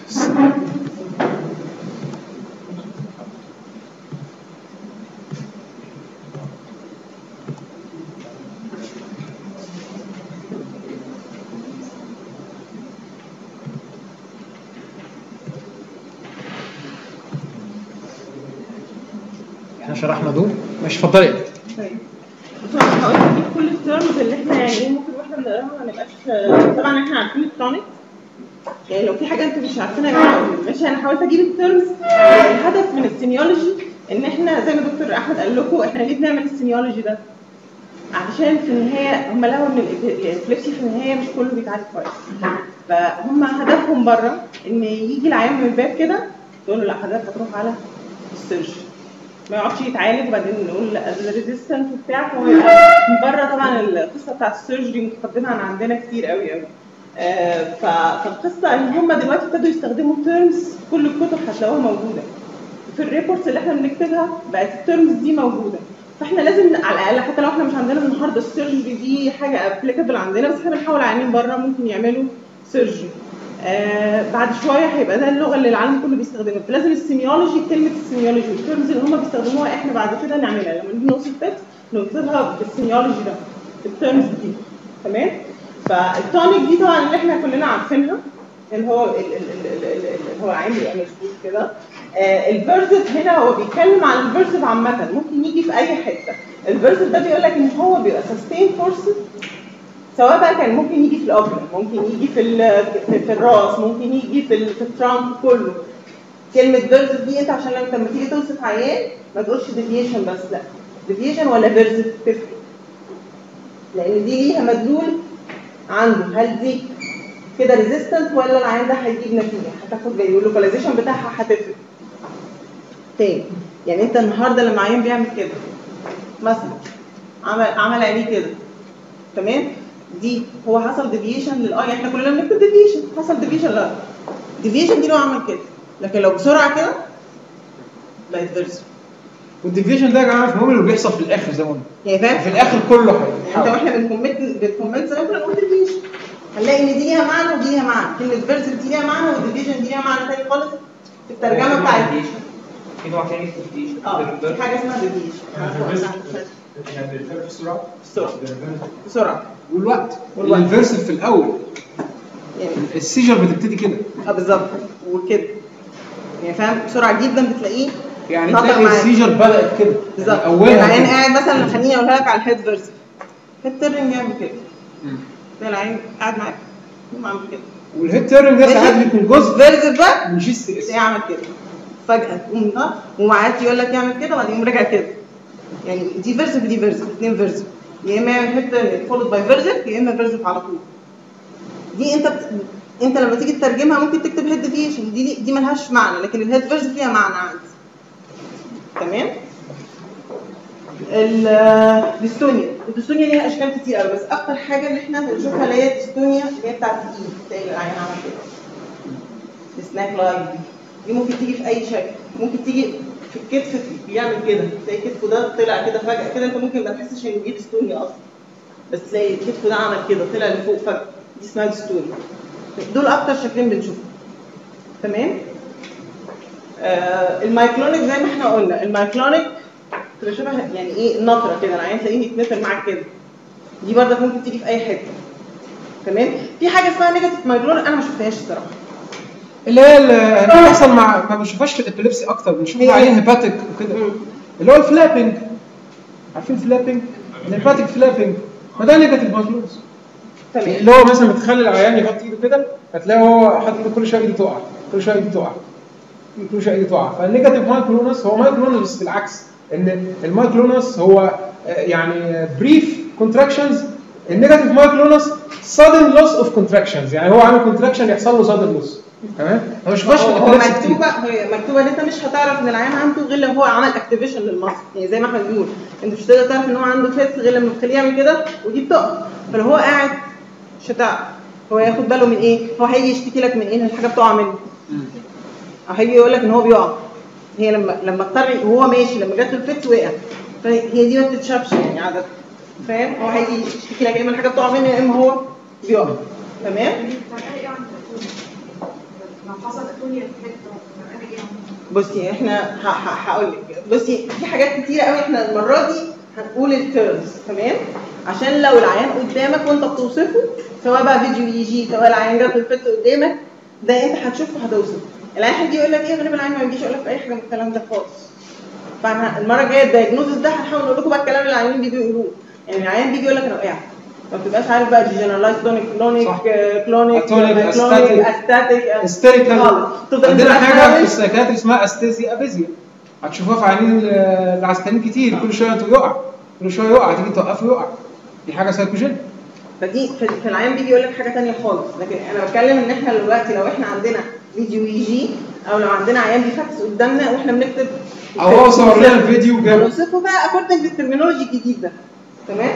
Speaker 1: احنا شرحنا دول. ماشي اتفضلي.
Speaker 7: طيب بصوا انا هقول لك كل التيرمز اللي احنا يعني ايه ممكن واحنا بنقراها ما نبقاش. طبعا احنا عارفين التونيك، يعني لو في حاجه انتوا مش عارفينها يا جماعه ماشي. انا حاولت اجيب التيرمز. الهدف من السيميولوجي ان احنا زي ما دكتور احمد قال لكم احنا ليه بنعمل السيميولوجي ده؟ علشان في النهايه هم لقوا ان الابيليبسي في النهايه مش كله بيتعالج كويس. فهم هدفهم بره ان يجي العيان من الباب كده تقول له لا حضرتك هتروح على السيرجري، ما يقعدش يتعالج وبعدين نقول لا ده ريزيستنت وبتاع. فهو يبقى من بره. طبعا القصه بتاعت السيرجري متقدمه عن عندنا كتير قوي قوي. آه فالقصه ان هم دلوقتي ابتدوا يستخدموا تيرمز. كل الكتب هتلاقوها موجوده في الريبورتس اللي احنا بنكتبها، بقت التيرمز دي موجوده. فاحنا لازم على الاقل حتى لو احنا مش عندنا النهارده السيرجري دي حاجه ابليكابل عندنا، بس احنا بنحاول عيانين بره ممكن يعملوا سيرجري. آه بعد شويه هيبقى ده اللغه اللي العالم كله بيستخدمها. فلازم السيميولوجي، كلمه السيميولوجي والتيرمز اللي هم بيستخدموها احنا بعد كده نعملها. لما نيجي نوصل تكست نكتبها بالسيميولوجي ده بالتيرمز دي. تمام؟ فالتونيك دي طبعا اللي احنا كلنا عارفينها اللي هو ال- ال- ال- ال- اللي هو عين بيبقى مشدود كده. آه الفيرسف هنا هو بيتكلم عن الفيرسف عامة، ممكن يجي في أي حتة. الفيرسف ده بيقول لك إن هو بيبقى سستين فورسز، سواء بقى كان ممكن يجي في الأوبرا، ممكن يجي في ال- في, في الراس، ممكن يجي في ال- في الترامب كله. كلمة فيرسف دي أنت عشان لما تيجي توصف عيان ما تقولش ديفيشن بس، لا ديفيشن ولا فيرسف تفرق، لأن دي ليها مدلول عنده، هل دي كده ريزيستنت ولا العيان ده هيجيب نتيجه، هتاخد بالي واللوكاليزيشن بتاعها هتفرق. تاني يعني انت النهارده لما عيان بيعمل كده مثلا عمل عمل عينيه كده تمام، دي هو حصل ديفيشن للاي، احنا كلنا بنكتب ديفيشن، حصل ديفيشن لا ديفيشن دي لو عمل كده، لكن لو بسرعه كده بقت فيرسف.
Speaker 1: والديفيجن ده يا جماعه مفهوم اللي بيحصل في الاخر زي ما قلنا،
Speaker 7: يعني فاهم
Speaker 1: في الاخر كله
Speaker 7: يعني انت واحنا بنكومنت بنكومنت زي ما كنا بنقول ديفيشن، هنلاقي ان دي ليها معنى ودي ليها معنى، كلمه فيرسف دي ليها معنى والديفيجن دي ليها معنى تاني خالص في الترجمه بتاعتها.
Speaker 5: في نوع تاني في الديفيجن.
Speaker 7: اه في حاجه اسمها ديفيجن
Speaker 2: يعني بيرفكت بسرعه
Speaker 7: بسرعه بسرعه
Speaker 1: والوقت
Speaker 7: والوقت.
Speaker 1: الفيرسف في الاول
Speaker 7: يعني
Speaker 1: السيجر بتبتدي كده،
Speaker 7: اه بالظبط وكده يعني فاهم بسرعه جدا بتلاقيه
Speaker 1: يعني
Speaker 7: نطق
Speaker 1: تلاقي
Speaker 7: معاك.
Speaker 1: السيجر بدات كده
Speaker 7: بالظبط
Speaker 1: يعني اولها
Speaker 7: يعني العين
Speaker 1: كده.
Speaker 7: قاعد مثلا خليني اقولها لك على الهيد فيرسف، الهيد تيرنج يعمل كده، تلاقي العين قاعد معاك عامل كده،
Speaker 1: والهيد تيرنج ده ساعات بيكون جزء
Speaker 7: فيرسف بقى
Speaker 1: من جي سي اس،
Speaker 7: تلاقيه عمل كده فجاه تقوم ده ومعاك يقول لك يعمل كده وبعدين يقوم راجع كده، يعني دي فيرسف ودي فيرسف اثنين فيرسف، يا اما يعمل هيد تيرنج فولد باي فيرسف يا اما فيرسف على طول. دي انت بت... انت لما تيجي تترجمها ممكن تكتب هيد ديفيشن، دي دي مالهاش معنى، لكن الهيد فيرسف ليها معنى عندي. تمام؟ الديستونيا، الديستونيا ليها اشكال كتير قوي، بس اكتر حاجه اللي احنا بنشوفها اللي هي الديستونيا اللي هي بتاعت الايد، تلاقي العين عامل كده. السناك لاين دي ممكن تيجي في اي شكل، ممكن تيجي في الكتف بيعمل كده، تلاقي كتفه ده طلع كده فجاه كده، انت ممكن ما تحسش ان دي ديستونيا اصلا، بس تلاقي كتفه ده عمل كده طلع لفوق فجاه، دي اسمها ديستونيا. دول اكتر شكلين بنشوفهم. تمام؟ آه المايكلونيك زي ما احنا قلنا، المايكلونيك تبقى شبه يعني ايه نطره كده، العين تلاقيه يتنطر معاك كده، دي برضه ممكن تيجي في اي حته. تمام؟ في حاجه اسمها نيجاتيف مايكلونيك انا ما شفتهاش الصراحه،
Speaker 1: اللي هي اللي بتحصل مع ما بنشوفهاش في الابيليبسي اكتر، بنشوفها عليه هيباتيك وكده، اللي هو الفلابنج، عارفين الفلابنج؟ الهيباتيك فلابنج، ما ده نيجاتيف مايكلونس.
Speaker 7: تمام.
Speaker 1: اللي هو مثلا بتخلي العيان يحط ايده كده هتلاقيه هو حاطط ايده كل شويه ايده تقع، كل شويه ايده تقع، كل شويه ايده تقع. فالنيجاتيف مايكلونس هو مايكلونس بس بالعكس، ان المايكلونس هو يعني بريف كونتراكشنز، النيجاتيف مايكلونس sudden loss of contractions، يعني هو عامل كونتراكشن يحصل له sudden loss. تمام؟ ما مش فاش
Speaker 7: هو مكتوبه هي مكتوبه ان انت مش هتعرف ان العيان عنده غير لو هو عمل اكتيفيشن للمصل، يعني زي ما احنا بنقول انت مش هتقدر تعرف ان هو عنده فيتس غير لما تخليه يعمل كده ودي بتقف، فلو هو قاعد مش هتعرف هو ياخد باله من ايه، هو هيجي يشتكي لك من ايه، الحاجه بتقع منه او هيجي يقول لك ان هو بيقع، هي لما لما اضطر وهو ماشي لما جات له الفيتس وقع، فهي دي ما بتتشافش يعني عاده، فاهم؟ هو هيجي يشتكي لك يا اما الحاجه بتقع منه يا اما هو بيقع. تمام؟ بصي احنا هقول لك، بصي في حاجات كتيره قوي احنا المره دي هنقول التيرمز، تمام؟ عشان لو العيان قدامك وانت بتوصفه سواء بقى فيديو اي جي سواء العيان جات الفت قدامك ده انت هتشوفه هتوصف، العيان هيجي يقول لك ايه غالبا العيان ما بيجيش يقول لك اي حاجه من الكلام ده خالص. فاحنا المره الجايه الدايجنوزس ده هنحاول نقول لكم بقى الكلام اللي العيانين بيجوا يقولوه، يعني العيان بيجي يقول لك انا وقعت ما بتبقاش عارف بقى دي جنرالايز تونيك كلونيك كلونيك
Speaker 1: كلونيك
Speaker 7: استاتيك
Speaker 1: استاتيك. عندنا حاجه في السايكاتري اسمها استيزيا ابيزيا، هتشوفوها في عيانين العسكريين كتير، كل شويه يقع كل شويه يقع تيجي توقفه يقع، دي حاجه سايكوجين.
Speaker 7: فدي في العيان بيجي يقول لك حاجه ثانيه خالص، لكن انا بتكلم ان احنا دلوقتي لو احنا عندنا فيديو اي جي او لو عندنا عيان بيفكس قدامنا واحنا بنكتب
Speaker 1: او هو صور لنا الفيديو جاب
Speaker 7: نوصفه بقى اكوردنج للترمينولوجي الجديد ده. تمام؟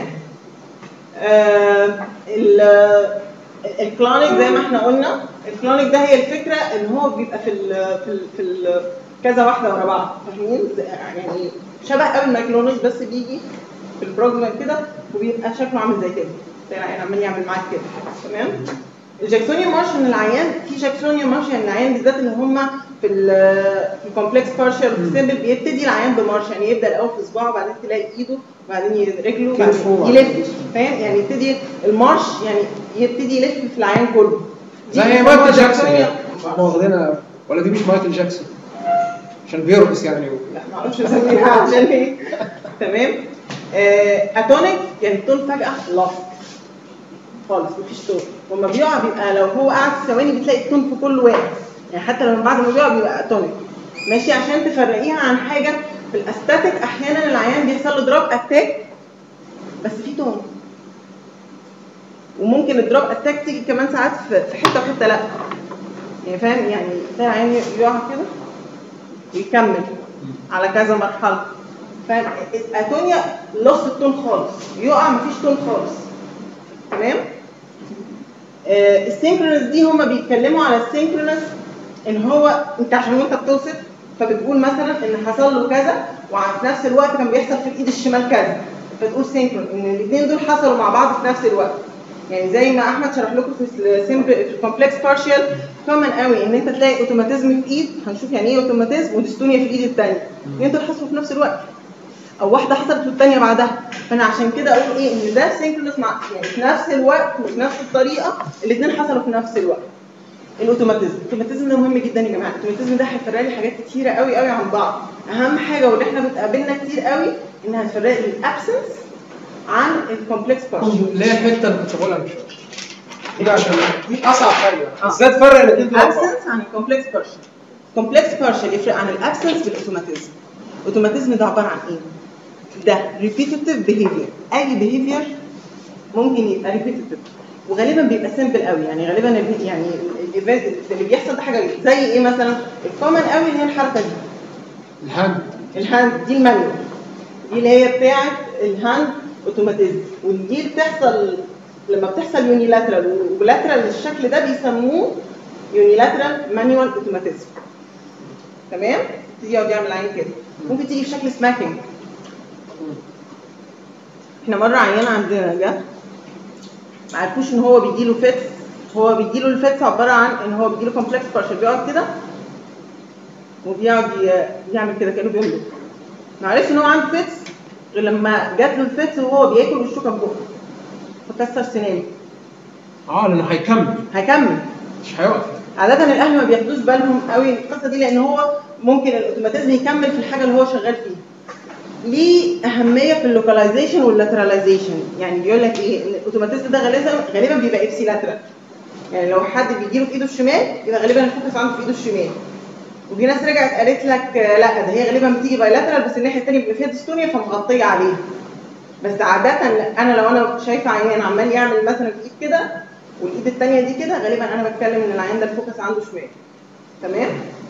Speaker 7: آه الكلونيك زي ما احنا قلنا، الكلونيك ده هي الفكره ان هو بيبقى في ال في ال في ال كذا واحده ورا بعض، فاهمين؟ يعني شبه قوي المايكلونوس بس بيجي في البروجرام كده وبيبقى شكله عامل زي كده، يعني عمال يعمل معاك كده. تمام؟ الجاكسونيا مارشن العيان، في جاكسونيا مارشن العيان بالذات اللي هم في الكومبلكس بارشال سيمبل بيبتدي العيان بمارش، يعني يبدا الاول في صباعه وبعدين تلاقي ايده بعدين رجله
Speaker 1: كتفه
Speaker 7: بعدين يلف، فاهم؟ يعني يبتدي المارش يعني يبتدي يلف في العين كله
Speaker 1: زي مايكل جاكسون يعني احنا واخدينها، ولا دي مش مايكل جاكسون عشان بيرقص يعني و...
Speaker 7: لا ما اعرفش اسميها عشان ايه. تمام. آه، اتونيك يعني التون فجاه لاست خالص مفيش تون، وما بيقع بيبقى لو هو قعد ثواني بتلاقي التون في كل واحد، يعني حتى لما بعد ما بيقع بيبقى اتونيك ماشي. عشان تفرقيها عن حاجه في الاستاتيك احيانا العيان بيحصل له دروب اتاك بس في تون، وممكن الدروب اتاك تيجي كمان ساعات في حته وحته لا، يعني فاهم؟ يعني تلاقي العيان يقع كده ويكمل على كذا مرحله، فاهم؟ اتونيا لص التون خالص، يقع مفيش تون خالص. تمام. آه السينكرونس دي هما بيتكلموا على السينكرونس ان هو انت عشان وانت بتوصف فبتقول مثلا ان حصل له كذا وفي نفس الوقت كان بيحصل في الايد الشمال كذا، فتقول سينكرون ان الاثنين دول حصلوا مع بعض في نفس الوقت. يعني زي ما احمد شرح لكم في السمبل في الكومبلكس بارشال كومن قوي ان انت تلاقي اوتوماتيزم في ايد، هنشوف يعني ايه اوتوماتيزم، وديستونيا في الايد الثانيه، الاثنين دول حصلوا في نفس الوقت او واحده حصلت والثانيه بعدها. فانا عشان كده اقول ايه ان ده سينكرونس مع يعني في نفس الوقت وفي نفس الطريقه الاثنين حصلوا في نفس الوقت. الاوتوماتيزم، الاوتوماتيزم ده مهم جدا يا جماعه، الاوتوماتيزم ده هيفرق لي حاجات كتيره قوي قوي عن بعض. اهم حاجه واللي احنا بتقابلنا كتير قوي انها هتفرق لي الابسنس عن الكومبلكس بارشل.
Speaker 1: اللي هي الحته اللي كنت بقولها من شويه دي عشان دي اصعب حاجه ازاي تفرق الاثنين دول.
Speaker 7: الابسنس عن الكومبلكس بارشل. الكومبلكس بارشل يفرق عن الابسنس بالاوتوماتيزم. الاوتوماتيزم ده عباره عن ايه؟ ده ريبيتيتيف بيهيفير، اي بيهيفير ممكن يبقى ريبيتيتيف وغالبا بيبقى سيمبل قوي، يعني غالبا يعني الايفنت اللي بيحصل ده حاجه زي ايه مثلا؟ الكومن قوي اللي هي الحركه دي
Speaker 1: الهاند
Speaker 7: الهاند دي المانيوال دي اللي هي بتاعه الهاند اوتوماتيزم، ودي بتحصل لما بتحصل يونيلاترال وبلاترال الشكل ده بيسموه يونيلاترال مانيوال اوتوماتيزم. تمام؟ تيجي يقعد يعمل عين كده، ممكن تيجي بشكل سماكينج. احنا مره عيان عندنا جه ما عرفوش ان هو بيجي له فيتس، هو بيجي له الفيتس عباره عن ان هو بيجي له كومبلكس بارشل، بيقعد كده وبيقعد يعمل كده كانه بيملك. ما عرفش ان هو عنده فيتس غير لما جات له الفيتس وهو بياكل والشوكه في بقه فكسر سنانه.
Speaker 1: اه لانه هيكمل
Speaker 7: هيكمل
Speaker 1: مش هيقف.
Speaker 7: عاده الاهل ما بياخدوش بالهم قوي من القصه دي لان هو ممكن الاوتوماتيزم يكمل في الحاجه اللي هو شغال فيها. ليه اهميه في اللوكاليزيشن واللاتراليزيشن، يعني بيقول لك ايه ان الاوتوماتيزم ده غالبا غالبا بيبقى ابسي لاترال، يعني لو حد بيجي له في ايده الشمال يبقى غالبا الفوكس عنده في ايده الشمال. وفي ناس رجعت قالت لك لا ده هي غالبا بتيجي بايلاترال بس الناحيه الثانيه بيبقى فيها ديستونيا فمغطيه عليها. بس عاده انا لو انا شايفه عيان عمال يعمل مثلا بايد كده والايد الثانيه دي كده غالبا انا بتكلم ان العيان ده الفوكس عنده شمال. تمام؟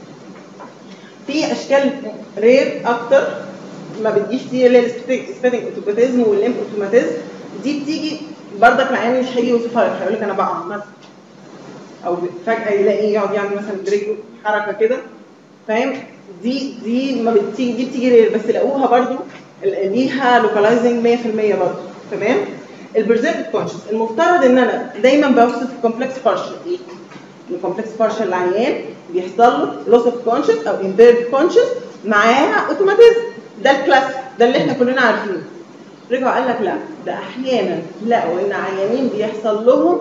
Speaker 7: في اشكال رير اكتر ما بتجيش دي اللي هي السبيتنج اوتوماتيزم والليمب اوتوماتيزم، دي بتيجي بردك العيان مش هيجي يوصفها لك، هيقول لك انا بقع مثلا او فجاه يلاقي يقعد يعمل مثلا برجله حركه كده، فاهم؟ دي دي ما بتيجي، دي بتيجي رير بس لقوها برده ليها لوكالايزنج مية في المية برده. تمام؟ البرزيرفد كونشس المفترض ان انا دايما بوصف الكومبلكس بارشل ايه؟ الكومبلكس بارشل العيان بيحصل له لوس اوف كونشس او امبيرد كونشس معاها اوتوماتيزم، ده الكلاس ده اللي احنا كلنا عارفينه. رجعوا قال لك لا ده احيانا لقوا ان عيانين بيحصل لهم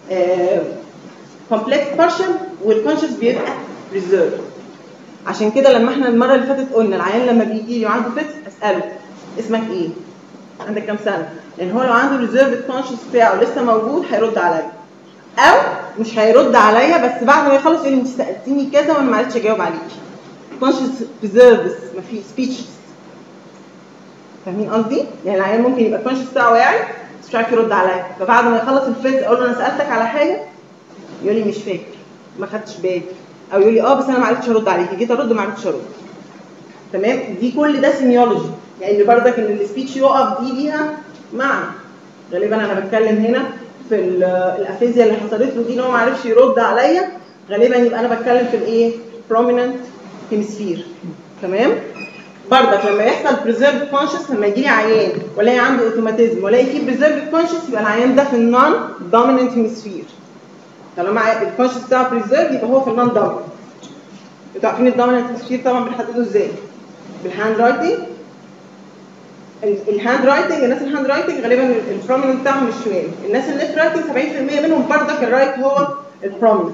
Speaker 7: كومبلكس بارشل والكونشس بيبقى ريزيرف. عشان كده لما احنا المره اللي فاتت قلنا العيان لما بيجي لي وعنده فيتس اساله اسمك ايه؟ عندك كام سنه؟ لان هو لو عنده ريزيرف كونشس بتاعه لسه موجود هيرد عليا، او مش هيرد عليا بس بعد ما يخلص يقول لي انت سالتيني كذا وانا ما عرفتش اجاوب عليكي. كونشس ريزيرفز ما في سبيتش. فاهمين قصدي؟ يعني العيان ممكن يبقى الكونشس بتاعه واعي بس مش عارف يرد عليا، فبعد ما يخلص الفيز اقول له انا سالتك على حاجه يقول لي مش فاكر ما خدتش بالي، او يقول لي اه بس انا ما عرفتش ارد عليكي، جيت ارد ما عرفتش ارد. تمام؟ دي كل ده سيميولوجي، يعني بردك ان السبيتش يقف دي ليها معنى. غالبا انا بتكلم هنا في الافيزيا اللي حصلت له دي ان هو ما عرفش يرد عليا، غالبا يبقى انا بتكلم في الايه؟ prominent hemisphere. تمام؟ بردك لما يحصل preserved conscious لما يجي لي عيان ولاقي عنده اوتوماتيزم ولاقي فيه preserved conscious يبقى العيان ده في النون dominant hemisphere. طالما الكونشس بتاعه preserved يبقى هو في النون dominant. انتوا عارفين الدومينانت هيمسفير طبعا بنحدده ازاي؟ بالهاند رايتنج الهاند رايتنج، الناس الهاند رايتنج غالبا البروميننت بتاعهم الشمال، الناس الليفت رايتنج سبعين في المية منهم برضك الرايت هو البروميننت.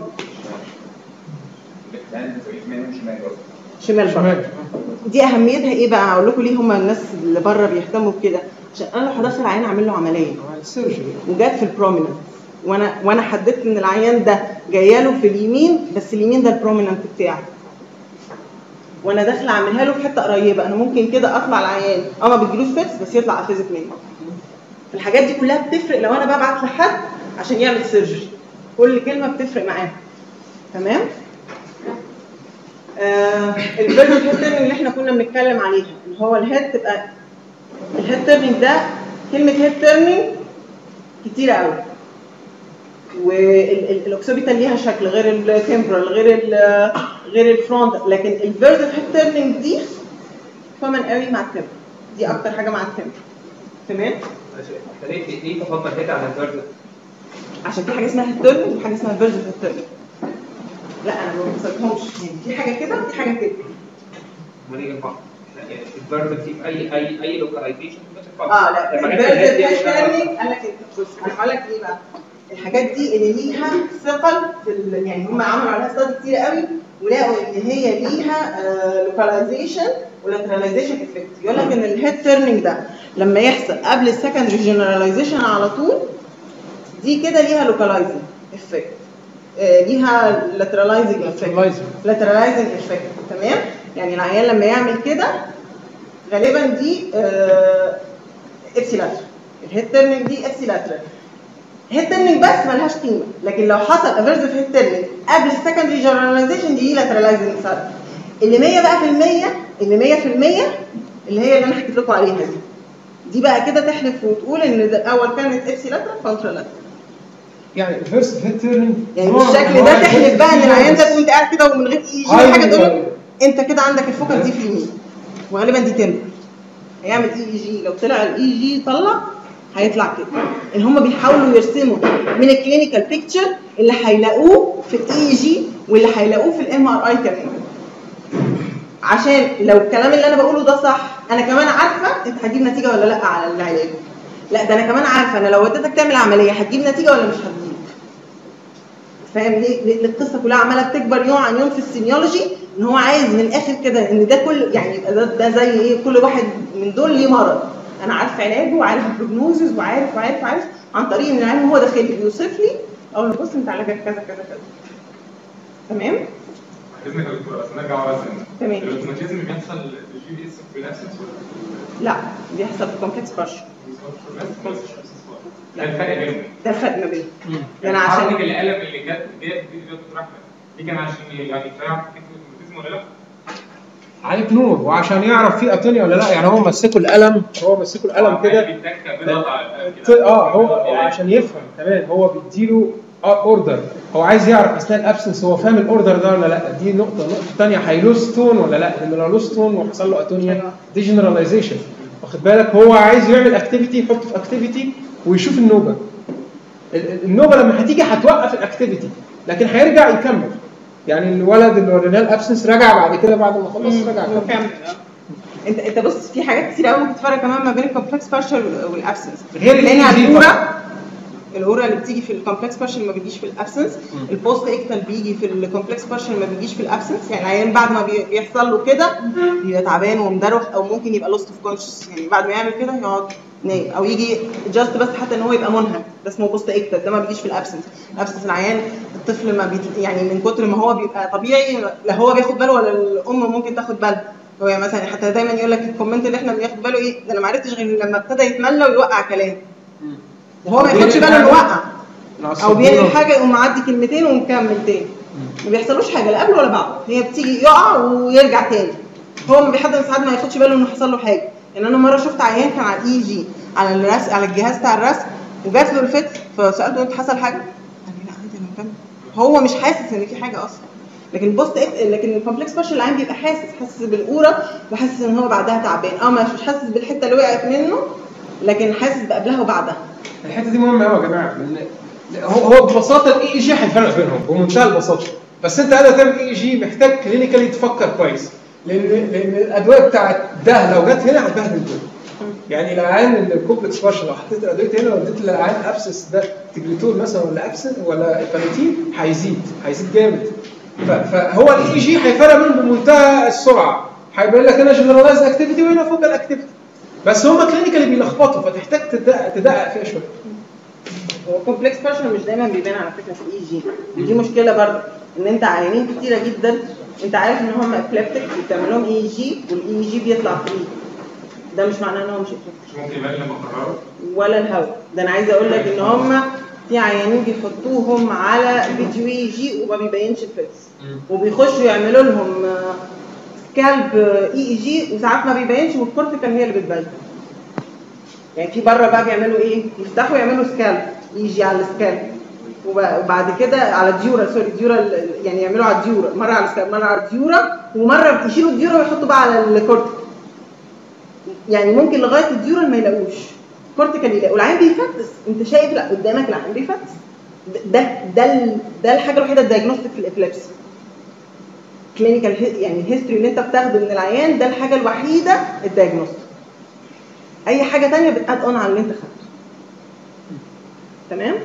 Speaker 7: شمال برضه. دي اهميتها ايه بقى؟ هقول لكم ليه هم الناس اللي بره بيهتموا بكده، عشان انا لو حضرت العيان اعمل له عمليه وجات في البروميننت وانا وانا حددت ان العيان ده جايه له في اليمين، بس اليمين ده البروميننت بتاعه، وانا داخله اعملها له في حته قريبه، انا ممكن كده اطلع العيان اه ما بتجيلوش فيكس بس يطلع افيزك منه. الحاجات دي كلها بتفرق لو انا ببعت لحد عشان يعمل سيرجري، كل كلمه بتفرق معاه. تمام؟ آه الفيرجن هيد تيرنينج اللي احنا كنا بنتكلم عليها، اللي هو الهيد تبقى الهيد تيرنينج ده، كلمه هيد تيرنينج كتيره قوي، والاوكسيبيتال ليها شكل غير التمبرال غير ال غير الفرونت، لكن الفيرجن هيد تيرنينج دي كومن قوي مع التمبرال، دي اكتر حاجه مع التمبرال. تمام؟
Speaker 5: ليه ليه تفضل هيد على الفيرجن؟
Speaker 7: عشان في حاجه اسمها هيد تيرنينج وحاجه اسمها فيرجن هيد تيرنينج. لا انا ما بصدقهمش، يعني في حاجه كده وفي حاجه كده.
Speaker 5: ما نيجي نفكر يعني الفيرجن في اي اي اي لوكاليزيشن
Speaker 7: اه لا الفيرجن هيد تيرنينج قال لك انت بص انا هقول لك ايه بقى، الحاجات دي اللي ليها ثقل في ال... يعني هم عملوا عليها ستادي كتير قوي ولقوا ان هي ليها لوكاليزيشن ولاتراليزيشن افكت. يقول لك ان الهيد تيرنينج ده لما يحصل قبل السكندري جنراليزيشن على طول، دي كده ليها لوكاليزنج افكت، ليها لاتراليزنج افكت لاتراليزنج افكت. تمام؟ يعني العيان لما يعمل كده غالبا دي ابسيلاترال، الهيد تيرنينج دي ابسيلاترال. الهيد تيرنينج بس مالهاش قيمه، لكن لو حصل افيرسيف هيد تيرنينج قبل السكندري جنراليزيشن دي لاتراليزنج افكت. اللي مية بقى في المية، اللي مية في المية اللي هي اللي انا حكيت لكم عليها دي، دي بقى كده تحلف وتقول ان الاول كانت ابسيلاترال كونترالاترال.
Speaker 1: يعني الفيرست هيد تيرنينج
Speaker 7: يعني بالشكل ده تحلف بقى ان العيان ده وانت قاعد كده ومن غير اي شيء حاجه تقول انت كده عندك الفوكس دي في اليمين، وغالبا دي تمبر. هيعمل اي اي جي، لو طلع الاي جي طلع هيطلع كده. ان هم بيحاولوا يرسموا من الكلينيكال بيكتشر اللي هيلاقوه في الاي جي واللي هيلاقوه في الام ار اي كمان، عشان لو الكلام اللي انا بقوله ده صح انا كمان عارفه انت هتجيب نتيجه ولا لا على العلاج. لا ده انا كمان عارفه انا لو وديتك تعمل عمليه هتجيب نتيجه ولا مش هتجيب. فاهم ليه؟ القصه كلها عماله بتكبر يوم عن يوم في السيميولوجي، ان هو عايز من الاخر كده ان ده كل يعني يبقى ده, ده زي ايه، كل واحد من دول ليه مرض، انا عارف علاجه وعارف البروجنوزز وعارف وعارف وعارف عن طريق ان العلم هو داخل لي بيوصف لي اقول له بص انت علاجك كذا كذا كذا. تمام؟
Speaker 2: باذنك يا دكتور بس نرجع ورا سنه.
Speaker 7: تمام.
Speaker 2: الاوتوماتيزم بيحصل في جي اس في الاسيس
Speaker 7: لا بيحصل في كومبلكس بارشل.
Speaker 2: ده الفرق بينهم.
Speaker 7: ده الفرق ما بينهم. يعني عشان
Speaker 2: القلم اللي جت جت في دكتور احمد دي كان عشان يعني يعرف الاوتوماتيزم ولا لا؟
Speaker 1: عليك نور، وعشان يعرف في اتونيا ولا لا. يعني هو مسكوا القلم، هو مسكوا القلم كده اه هو عشان يفهم. تمام؟ هو بيديله اه اوردر، هو عايز يعرف اثناء الابسنس هو فاهم الاوردر ده ولا لا. دي نقطه. النقطه الثانيه هيلوس تون ولا لا، لان لو لوس تون وحصل له اتونيا دي جنراليزيشن. واخد بالك؟ هو عايز يعمل اكتيفيتي يحطه في اكتيفيتي ويشوف النوبه. النوبه لما هتيجي هتوقف الاكتيفيتي لكن هيرجع يكمل. يعني الولد اللي وريناه الابسنس رجع بعد كده بعد ما خلص رجع
Speaker 7: كمل. انت انت بص في حاجات كتير قوي ممكن تفرق كمان ما بين الكومبلكس بارشل والابسنس.
Speaker 1: غير
Speaker 7: لانها الاورا الاورا اللي بتيجي في الكومبلكس بارشل ما بتجيش في الابسنس، البوست اكتال بيجي في الكومبلكس بارشل ما بيجيش في الابسنس. يعني العيان بعد ما بيحصل له كده بيبقى تعبان ومدروخ او ممكن يبقى لوست اوف كونشس، يعني بعد ما يعمل كده يقعد نايم او يجي جاست بس حتى ان هو يبقى منهك، ده اسمه بوست اكتال، ده ما بيجيش في الابسنس. الابسنس العيان الطفل ما بي يعني من كتر ما هو بيبقى طبيعي لا هو بياخد باله ولا الام ممكن تاخد بالها. هو يعني مثلا حتى دايما يقول لك الكومنت اللي احنا بناخد باله ايه ده، انا ما عرفتش غير لما ابتدى يتملى ويوقع كلام، وهو ما ياخدش باله انه وقع او بيعمل حاجه يقوم معدي كلمتين ومكمل تاني، ما بيحصلوش حاجه لا قبل ولا بعد، هي بتيجي يقع ويرجع تاني. هو ما بيحد ساعات ما ياخدش باله انه حصل له حاجه. يعني انا مره شفت عيان كان على الاي جي على الرسم على الجهاز بتاع الرسم وجات له الفت، فسالته انت حصل حاجه؟ قال لي لا عادي انا مكمل. هو مش حاسس ان في حاجه اصلا. لكن البوست لكن الكومبلكس بارشل العين بيبقى حاسس حاسس بالقوره وحاسس ان هو بعدها تعبان، اه مش حاسس بالحته اللي وقعت منه لكن حاسس بقبلها وبعدها.
Speaker 1: الحته دي مهمه قوي يا جماعه. هو هو ببساطه الاي اي جي هيفرق بينهم بمنتهى البساطه، بس انت قادر تعمل اي جي محتاج كلينيكالي تفكر كويس، لان لان الادويه بتاعت ده لو جت هنا هتبهدل دول. يعني العيان الكومبلكس فاشل لو حطيت الادويه هنا واديت للعيان ابسس ده تجليتول مثلا ولا ابسن ولا فانيتين هيزيد هيزيد جامد. فهو الاي جي هيفرق منهم بمنتهى السرعه، هيبين لك هنا جنرالايز اكتيفيتي وهنا فوكال اكتيفيتي، بس هم كلينيكالي بيلخبطوا فتحتاج تدقق تدقق فيها شويه.
Speaker 7: هو كومبلكس فاشل مش دايما بيبان على فكره في الاي جي، ودي مشكله برضه ان انت عيانين كتيره جدا انت عارف ان هم ابليبتيك وبتعمل لهم اي جي والاي جي بيطلع فري، ده مش معناه ان هو مش ابليبتيك.
Speaker 2: ممكن يبان لما قرروا
Speaker 7: ولا الهواء، ده انا عايزه اقول لك ان هم في عيانين بيحطوهم على فيديو اي جي وما بيبينش الفيتس، وبيخشوا يعملوا لهم سكالب اي اي جي وساعات ما بيبينش والكورتيكال هي اللي بتبين. يعني في بره بقى بيعملوا ايه؟ يفتحوا يعملوا سكالب اي جي على السكالب وبعد كده على الديورا سوري الديورا يعني يعملوا على الديورا مره على السكالب مره على الديورا ومره يشيلوا الديورا ويحطوا بقى على الكورتيكال. يعني ممكن لغايه الديورا ما يلاقوش كورتيكال يلاقوا والعين بيفتس، انت شايف لا قدامك العين بيفتس. ده ده ده الحاجه الوحيده الدايجنوستيك في الابيليبسي. كلينيكال يعني الهيستوري اللي انت بتاخده من العيان ده الحاجه الوحيده الدايجنوستيك. اي حاجه ثانيه بتاد اون على اللي انت خدته. تمام؟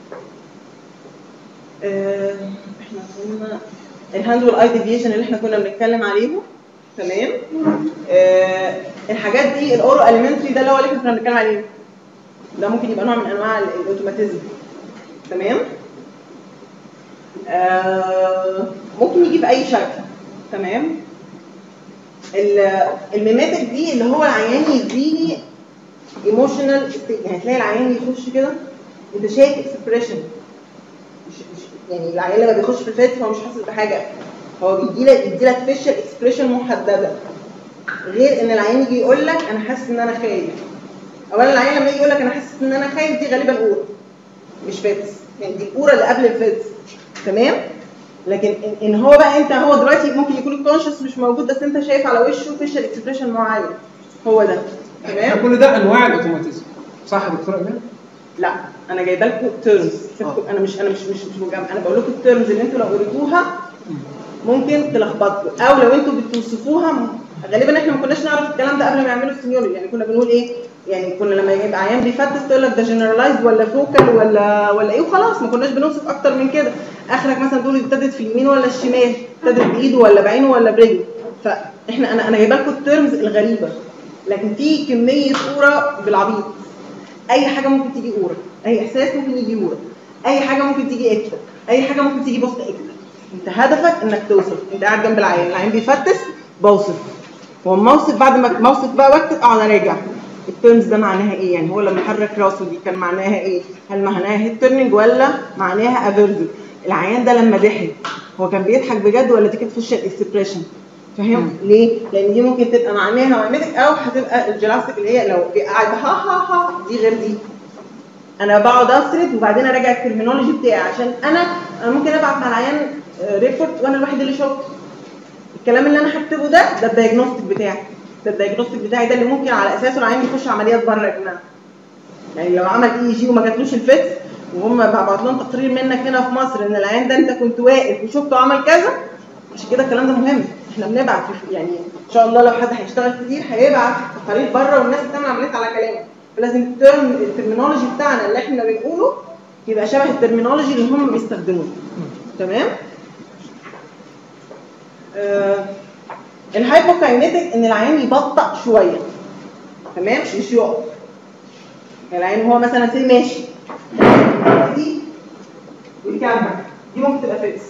Speaker 7: اه احنا قلنا الهاند والاي ديفيشن اللي احنا كنا بنتكلم عليهم. تمام؟ اه الحاجات دي الاورو اليمنتري ده اللي هو اللي احنا كنا بنتكلم عليه. ده ممكن يبقى نوع من انواع الاوتوماتيزم. تمام؟ آه ممكن يجي باي شكل. تمام؟ الميماتيك دي اللي هو العيان يديني ايموشنال يعني تلاقي العيان يخش كده انت شايف اكسبريشن، يعني العيان لما بيخش في الفيت هو مش حاسس بحاجه، هو بيدي لك يدي لك فيشل اكسبريشن محدده، غير ان العيان يجي يقول لك انا حاسس ان انا خايف. اولا العيان لما يجي يقول لك انا حاسس ان انا خايف دي غالبا اورا مش فيتس، يعني دي الاورا اللي قبل الفيتس. تمام؟ لكن ان هو بقى انت هو دلوقتي ممكن يكون الكونشس مش موجود بس انت شايف على وشه فيشل اكسبريشن معين هو ده. تمام؟
Speaker 1: كل ده انواع الاوتوماتيزم صح يا دكتوره ايمان؟
Speaker 7: لا انا جايبه لكم تيرمز انا مش انا مش مش مش مجمع. انا بقول لكم التيرمز اللي انتوا لو قريتوها ممكن تلخبطكم، او لو انتوا بتوصفوها غالبا احنا ما كناش نعرف الكلام ده قبل ما يعملوا السيميولوجي. يعني كنا بنقول ايه؟ يعني كنا لما يبقى عيان بيفتس تقول لك ده جنرالايز ولا فوكال ولا ولا ايه وخلاص، ما كناش بنوصف اكتر من كده. اخرك مثلا تقول ابتدت في اليمين ولا الشمال، ابتدت بايده ولا بعينه ولا برجله. فاحنا انا انا جايبه لكم التيرمز الغريبه، لكن في كميه اورا بالعبيط. اي حاجه ممكن تيجي اورا، اي احساس ممكن يجي اورا، اي حاجه ممكن تيجي اكتر، اي حاجه ممكن تيجي بوست اكتر. انت هدفك انك توصف، انت قاعد جنب العيان، العيان بيفتس بوصف، واما اوصف بعد ما اوصف بقى واكتب اقعد اراجع التيرمز ده معناها ايه. يعني هو لما حرك راسه دي كان معناها ايه؟ هل معناها هيد تيرنينج ولا معناها افيرجن؟ العيان ده لما ضحك هو كان بيضحك بجد ولا دي كانت فيشل اكسبريشن؟ فاهم ليه؟ لان دي ممكن تبقى معناها وعملت او هتبقى الجلاستيك اللي هي لو قاعد ها ها ها دي غير دي. انا بقعد اسرد وبعدين اراجع الترمينولوجي بتاعي عشان انا انا ممكن ابعت مع العيان ريبورت وانا الوحيد اللي شفته. الكلام اللي انا هكتبه ده ده الدايجنوستيك بتاعي، ده الدايجنوستيك بتاعي ده اللي ممكن على اساسه العيان يخش عمليات بره يا جماعه. يعني لو عمل اي جي وما جاتلوش الفيتس وهم بعت لهم تقرير منك هنا في مصر ان العيان ده انت كنت واقف وشفته عمل كذا، عشان كده الكلام ده مهم. احنا بنبعت يعني ان شاء الله لو حد هيشتغل كتير هيبعت تقارير بره والناس بتعمل عمليات على كلامه، فلازم الترم الترمينولوجي بتاعنا اللي احنا بنقوله يبقى شبه الترمينولوجي اللي هم بيستخدموه. تمام؟ آه الهايبوكاينيتك ان العيان يبطأ شويه. تمام؟ مش يقف. العيان هو مثلا سي ماشي دي ويكمل، دي ممكن تبقى فيكس.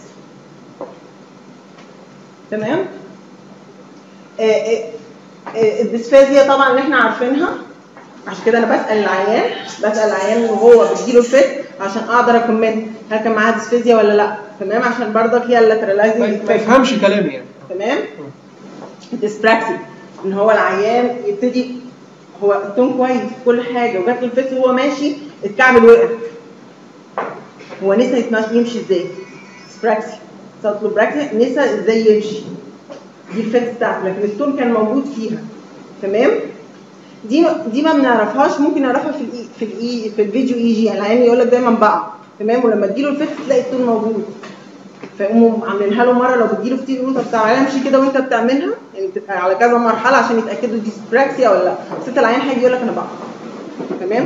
Speaker 7: تمام؟ آه آه آه الديسفازيا طبعا اللي احنا عارفينها، عشان كده انا بسال العيان بسال العيان وهو بيجيله الفيت عشان اقدر اكومنت هل كان معاه ديسفازيا ولا لا. تمام؟ عشان برضك هي اللاتراليزنج
Speaker 1: ما يفهمش كلامي يعني.
Speaker 7: تمام؟ الديسبراكسي ان هو العيان يبتدي هو التون كويس كل حاجه وجات له الفيت وهو ماشي الكعب وقع، هو نسى يمشي ازاي. ديسبراكسي صارت له براكسي نسى ازاي يمشي، دي الفيت بتاعته، لكن التون كان موجود فيها. تمام؟ دي دي ما بنعرفهاش، ممكن نعرفها في الاي في الاي في الفيديو اي جي. العيان يقول لك دايما بقع. تمام؟ ولما تجيله الفيت تلاقي التون موجود. فيقوموا عاملينها له مره لو بتجيله كتير يقولوا طب تعالى امشي كده وانت بتعملها، يعني بتبقى على كذا مرحله عشان يتاكدوا دي سبراكسيا ولا لا. بس انت العيان هيجي يقول لك انا بقى تمام.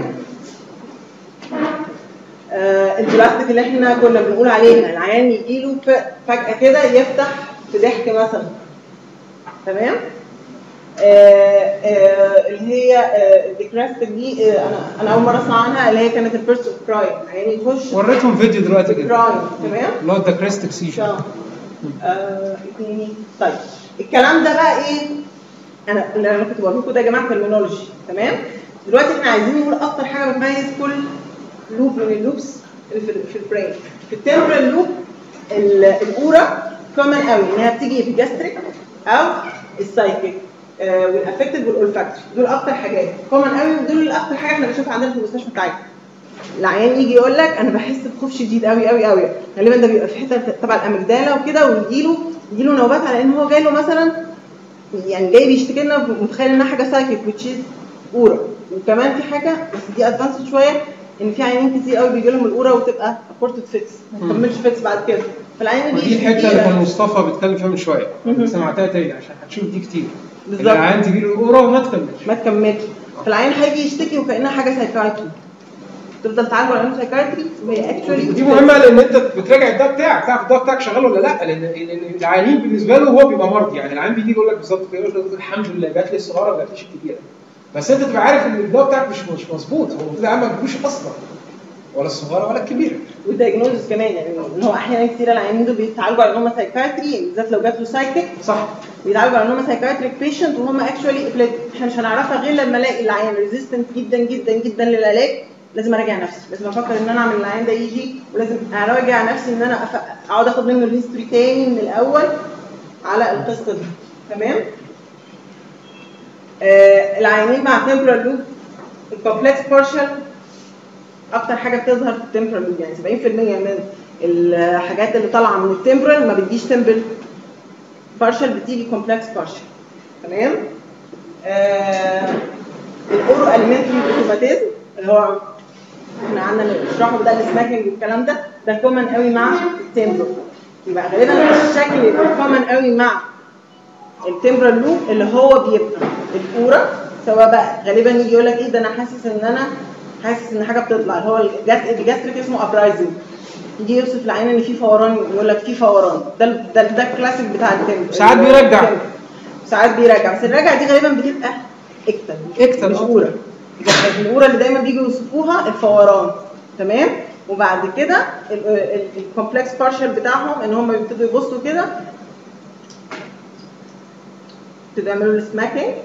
Speaker 7: آه البلاستيك اللي احنا كنا بنقول عليها، العيان يجي له فجاه كده يفتح في ضحك مثلا تمام. آه آه اللي هي آه الديكراستيك دي آه انا انا اول مره اسمع عنها، اللي هي كانت البيرست اوف كرايم، يعني يخش
Speaker 1: وريتهم فيديو دلوقتي كده
Speaker 7: كرايم تمام
Speaker 1: اللي هو الديكراستيك سيجر.
Speaker 7: آه طيب الكلام ده بقى ايه؟ انا اللي انا كنت بقول لكم ده يا جماعه ترمينولوجي تمام. دلوقتي احنا عايزين نقول اكتر حاجه بتميز كل لوب من اللوبس اللي في في البرين. في التمبرال لوب الاورا كومن قوي انها بتيجي في الجاستريك او السايكيك آه والافكتيف والاولفاكتوري، دول اكتر حاجات كومن قوي، ودول اكتر حاجه احنا بنشوفها عندنا في المستشفى بتاعتنا. العيان يجي يقول لك انا بحس بخوف شديد قوي قوي قوي، غالبا ده بيبقى في حته تبع الاميجدالا وكده، ويجي له يجي له نوبات على ان هو جاي له مثلا يعني جاي بيشتكي لنا متخيل انها حاجه سايكيك which is اورا. وكمان في حاجه بس دي ادفانسد شويه، ان في عيانين كتير قوي بيجي لهم الاورا وتبقى ابورتد فيكس ما تكملش فيكس بعد كده. فالعيان
Speaker 1: دي الحته اللي كان مصطفى بيتكلم فيها من شويه سمعتها تاني عشان هتشوف دي كتير.
Speaker 7: بالظبط
Speaker 1: العيان تجي له الاورا وما تكملش
Speaker 7: ما تكملش، فالعيان هيجي يشتكي وكانها حاجه سايكايتري، تفضل تعالجه على انه سايكايتري وهي اكشولي
Speaker 1: دي مهمه لان انت بتراجع الدواء بتاعك، تعرف الدواء بتاعك شغال ولا لا، لان العيانين بالنسبه له هو بيبقى مرضي. يعني العيان بيجي يقول لك بالظبط كده يقول لك الحمد لله جات لي الصغيره ما جاتليش الكبيره، بس انت تبقى عارف ان الدواء بتاعك مش مش مظبوط، هو المفروض العيان ما يجيبوش اصلا ولا الصغيره ولا الكبيره.
Speaker 7: والدايجنوزس كمان، يعني ان هو احيانا كتير العيانين دول بيتعالجوا على ان هم سايكايتري، بالذات لو جات له سايكيك
Speaker 1: صح
Speaker 7: بيتعالجوا على ان هم سايكايتريك بيشنت وهم اكشولي ابليبتيك. احنا مش هنعرفها غير لما الاقي العيان ريزيستنت جدا جدا جدا للعلاج. لازم اراجع نفسي، لازم افكر ان انا اعمل العيان ده يجي، ولازم اراجع نفسي ان انا اقعد اخد منه الهيستوري تاني من الاول على القصه دي تمام. آه العيانين مع تمبرال لوب الكومبلكس بارشال اكتر حاجه بتظهر في التمبرال لوب، يعني سبعين في المية من الحاجات اللي طالعه من التمبرال ما بتجيش تمبل بارشال، بتيجي كومبلكس بارشال تمام. آه الاورو اليمنتري اوتوماتيزم اللي هو احنا عندنا نشرحه ده السماكينج والكلام ده، ده كومن قوي مع التمبرال. يبقى غالبا الشكل الكومن قوي مع التمبرال لوب اللي هو بيبقى الاورا، سواء بقى غالبا يجي يقول لك ايه ده انا حاسس ان انا حاسس ان حاجه بتطلع، اللي هو الجاستريك اسمه ابرايزنج، يجي يوصف العين ان في فوران يقول لك في فوران، ده ده ده الكلاسيك بتاع التمبرال.
Speaker 1: ساعات بيرجع
Speaker 7: ساعات بيرجع، بس الرجعه دي غالبا بتبقى اكتر
Speaker 1: اكتر
Speaker 7: مش اورا. الاورا اللي دايما بيجوا يوصفوها الفوران تمام. وبعد كده الكومبلكس بارشال بتاعهم ان هم بيبتدوا يبصوا كده، يبتدوا يعملوا السماكينج.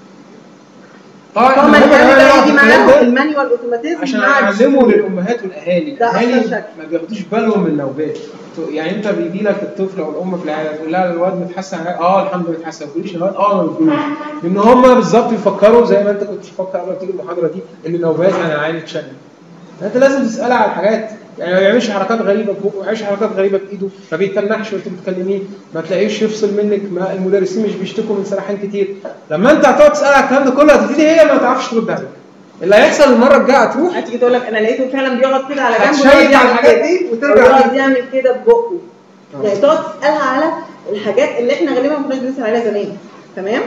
Speaker 7: طبعا كمان يجي معاهم المانيوال اوتوماتيزم
Speaker 1: عشان يعلموا للامهات والاهالي. الاهالي ما بياخدوش بالهم من النوبات. يعني انت بيجي لك الطفل او الام في العياده تقول لها الواد متحسن، اه الحمد لله متحسن، ما تقوليش الواد اه ما بتقولش، لان هم بالظبط بيفكروا زي ما انت كنت بتفكر قبل ما تيجي المحاضره دي ان النوبات يعني العيان اتشنج. انت لازم تسالها على الحاجات، يعني ما بيعملش حركات غريبه ببقه، ما بيعملش حركات غريبه بايده، ما بيتنحش وانت بتكلميه، ما تلاقيش يفصل منك، ما المدرسين مش بيشتكوا من سرحان كتير. لما انت هتقعد تسالها على الكلام ده كله هتبتدي هي ما تعرفش ترد عليك. اللي هيحصل المره الجايه هتروح
Speaker 7: هتيجي تقول لك انا لقيته فعلا بيقعد كده على جنب
Speaker 1: هتشيك على الحاجات دي وترجع
Speaker 7: يقعد يعمل كده ببقه. يعني تقعد تسالها على الحاجات اللي احنا غالبا ما كناش بنسال عليها زمان تمام.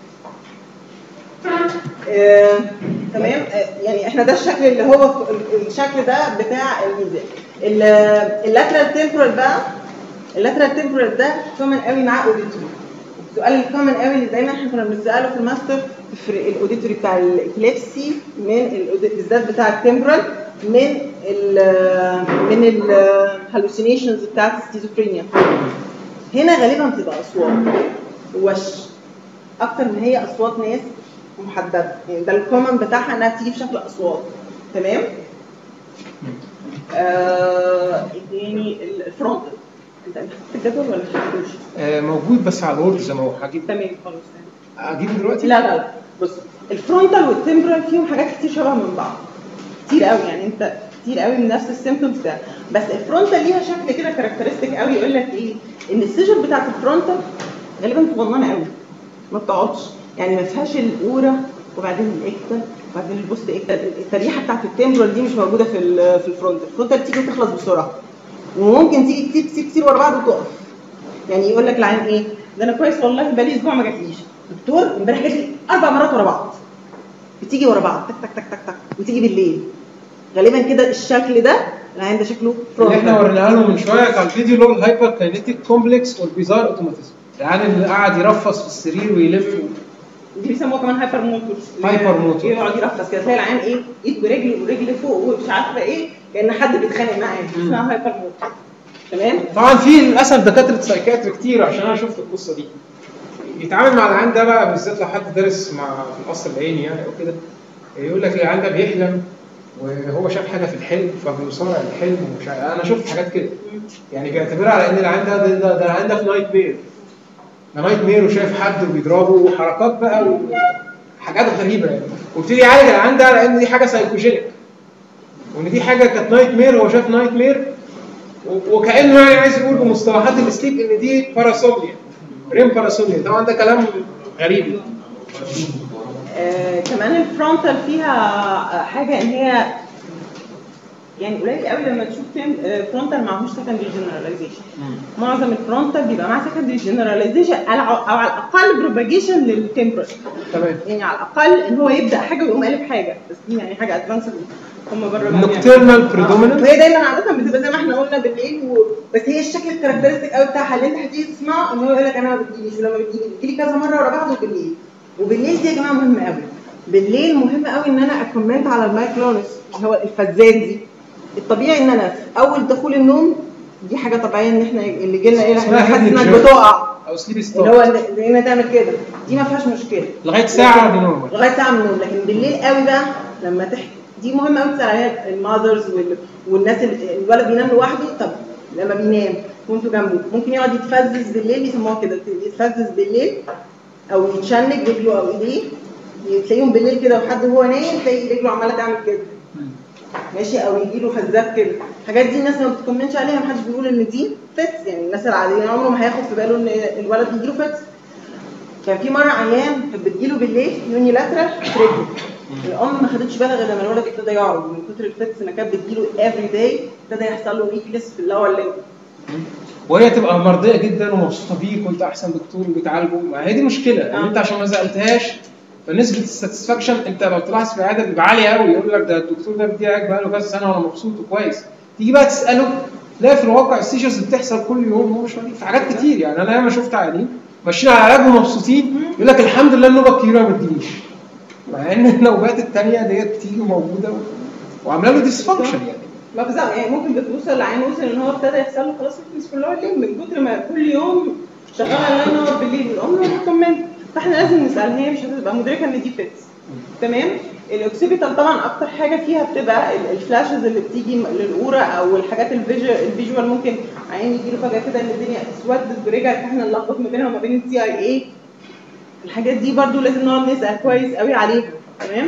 Speaker 7: آه، تمام. آه، يعني احنا ده الشكل اللي هو الشكل ده بتاع الميزان. اللاترال تمبرال بقى، اللاترال تمبرال ده كومن قوي مع اوديتوري. السؤال الكومن قوي اللي دايما احنا كنا بنساله في الماستر في الاوديتوري بتاع الابيليبسي من بالذات بتاع التمبرال من ال من الهالوسينيشنز بتاعت السكيزوفرينيا. هنا غالبا بتبقى اصوات وش اكتر من هي اصوات ناس محدده، يعني ده الكومن بتاعها انها تيجي في شكل اصوات تمام. آه يعني الفرونتال انت حطيت الجدول ولا مش
Speaker 1: آه موجود بس على الورد زي ما هو. هجيب
Speaker 7: تمام خلاص
Speaker 1: اجيبه دلوقتي؟
Speaker 7: لا لا لا بص الفرونتال والتمبرال فيهم حاجات كتير شبه من بعض كتير قوي، يعني انت كتير قوي من نفس السيمبتومز ده، بس الفرونتال ليها شكل كده كاركترستيك قوي يقول لك ايه ان السيجر بتاعت الفرونتال غالبا صغننه قوي ما بتقعدش، يعني ما فيهاش الاورا وبعدين الاكتل وبعدين البوست اكتل. التريحه بتاعت التمبرال دي مش موجوده في في الفرونتال. الفرونتال تيجي وتخلص بسرعه وممكن تيجي كتير كتير كتير ورا بعض وتقف. يعني يقول لك العين ايه؟ ده انا كويس والله بقالي اسبوع ما جاتليش. دكتور امبارح جات لي اربع مرات ورا بعض. بتيجي ورا بعض تك تك تك تك تك وتيجي بالليل. غالبا كده الشكل ده العين ده شكله
Speaker 1: اللي احنا وريناها له من شويه على الفيديو اللي هو الهايبر كاينيتيك كومبلكس والبيزار اوتوماتيزم. العيان اللي قاعد يرفص في السرير ويلف
Speaker 7: دي بيسموها كمان هايبر موتور.
Speaker 1: هايبر موتور.
Speaker 7: يقعد يرفص كده تلاقي العين ايه؟ ايد ورجل ورجل فوق ومش عارفه ايه كان حد بيتخانق معاه. اسمها هايبر موتور. تمام؟
Speaker 1: طبعا في للاسف دكاتره سايكاتري كتير عشان انا شفت القصه دي. يتعامل مع العيان ده بقى بالذات لو حد دارس مع في القصر العيني يعني او كده، يقول لك العيان ده بيحلم وهو شاف حاجه في الحلم فبيصارع الحلم ومش عارف. انا شفت حاجات كده يعني بيعتبرها على ان العيان ده ده ده العيان ده في نايت مير. ده نايت مير وشايف حد وبيضربه وحركات بقى وحاجات غريبه يعني. وابتدي يعالج العيان ده على ان دي حاجه سايكوجينيك. وان دي حاجه كانت نايت مير هو شاف نايت مير وكانه يعني عايز يقول بمصطلحات السليب ان دي باراسومنيا. ريم باراسومنيا. طبعا ده كلام غريب.
Speaker 7: آه كمان الفرونتال فيها حاجه ان هي يعني قليل قوي لما تشوف فرونتال معهوش سكندري جنراليزيشن. معظم الفرونتال بيبقى معاه سكندري جنراليزيشن او على الاقل بروباجيشن للتمبرال.
Speaker 1: تمام.
Speaker 7: يعني على الاقل ان هو يبدا حاجه ويقوم قالب حاجه بس دي يعني حاجه ادفانسد هم بره.
Speaker 1: نوكتيرنال بريدومينانت.
Speaker 7: وهي دايما عاده بتبقى زي ما احنا قلنا بالليل و... بس هي الشكل الكاركترستيك قوي بتاعها اللي انت هتيجي تسمعه ان هو يقول لك انا ما بتجيليش ولما بتجيلي بتجيلي كذا مره ورا بعض وبالليل. وبالليل دي يا جماعه مهمه قوي. بالليل مهم قوي ان انا اكومنت على المايكلونس اللي هو الفزات دي. الطبيعي ان انا في اول دخول النوم دي حاجه طبيعيه ان احنا اللي جينا ايه حاسس انك بتقع
Speaker 1: او سليب ستوب
Speaker 7: اللي هو زينا تعمل كده دي ما فيهاش مشكله
Speaker 1: لغايه ساعه من النوم.
Speaker 7: لغايه ساعه من النوم. لكن بالليل قوي بقى لما تحكي دي مهمه قوي تسال عليها الماذرز والناس اللي الولد بينام لوحده. طب لما بينام وانتوا جنبه ممكن يقعد يتفزز بالليل بيسموها كده يتفزز بالليل او يتشنج رجله او ايديه. تلاقيهم بالليل كده وحد وهو نايم تلاقي رجله عماله تعمل كده ماشي او يجيله هزات كده. الحاجات دي الناس ما بتكومنتش عليها. ما حدش بيقول ان دي فتس. يعني الناس العاديه عمره ما هياخد في باله ان الولد بيجيله فتس. كان في مره عيان كانت بتجيله بالليل يونيلاترال في رجله. الام ما خدتش بالها غير لما الولد ابتدى يعرض من كتر الفتس ما كانت بتجيله افري داي. ابتدى يحصل له ويكنس في اللور ليمب
Speaker 1: وهي تبقى مرضيه جدا ومبسوطه بيك وانت احسن دكتور وبتعالجه. ما هي دي مشكله ان انت عشان ما سالتهاش فنسبه الساتسفاكشن انت لو تلاحظ في العياده بيبقى عاليه قوي. يقول لك ده الدكتور ده بيديك بقى له كذا سنه وانا مبسوط وكويس. تيجي بقى تساله تلاقي في الواقع السيجرز بتحصل كل يوم هو مش في حاجات كتير. يعني انا ياما شفت عيانين ماشيين على علاج ومبسوطين يقول لك الحمد لله النوبه الكبيره ما بتجيليش. مع ان النوبات الثانيه ديت بتيجي موجوده وعامله له ديسفانكشن يعني.
Speaker 7: ما بالظبط يعني ممكن بتوصل العين وصل ان هو ابتدى يحصل له خلاص ويكنس في اللور ليمب من كتر ما كل يوم شغال على ان هو بالليل والام ما بتكمل. فاحنا لازم نسال. هي مش هتبقى مدركه ان دي فتس. تمام. الاوكسيبيتال طبعا اكتر حاجه فيها بتبقى الفلاشز اللي بتيجي للقوره او الحاجات الفيجوال. ممكن عين يجي له فجاه كده ان الدنيا اسودت ورجعت احنا نلخبط ما بينها وما بين السي اي اي. الحاجات دي برضو لازم نقعد نسال كويس قوي عليها. تمام.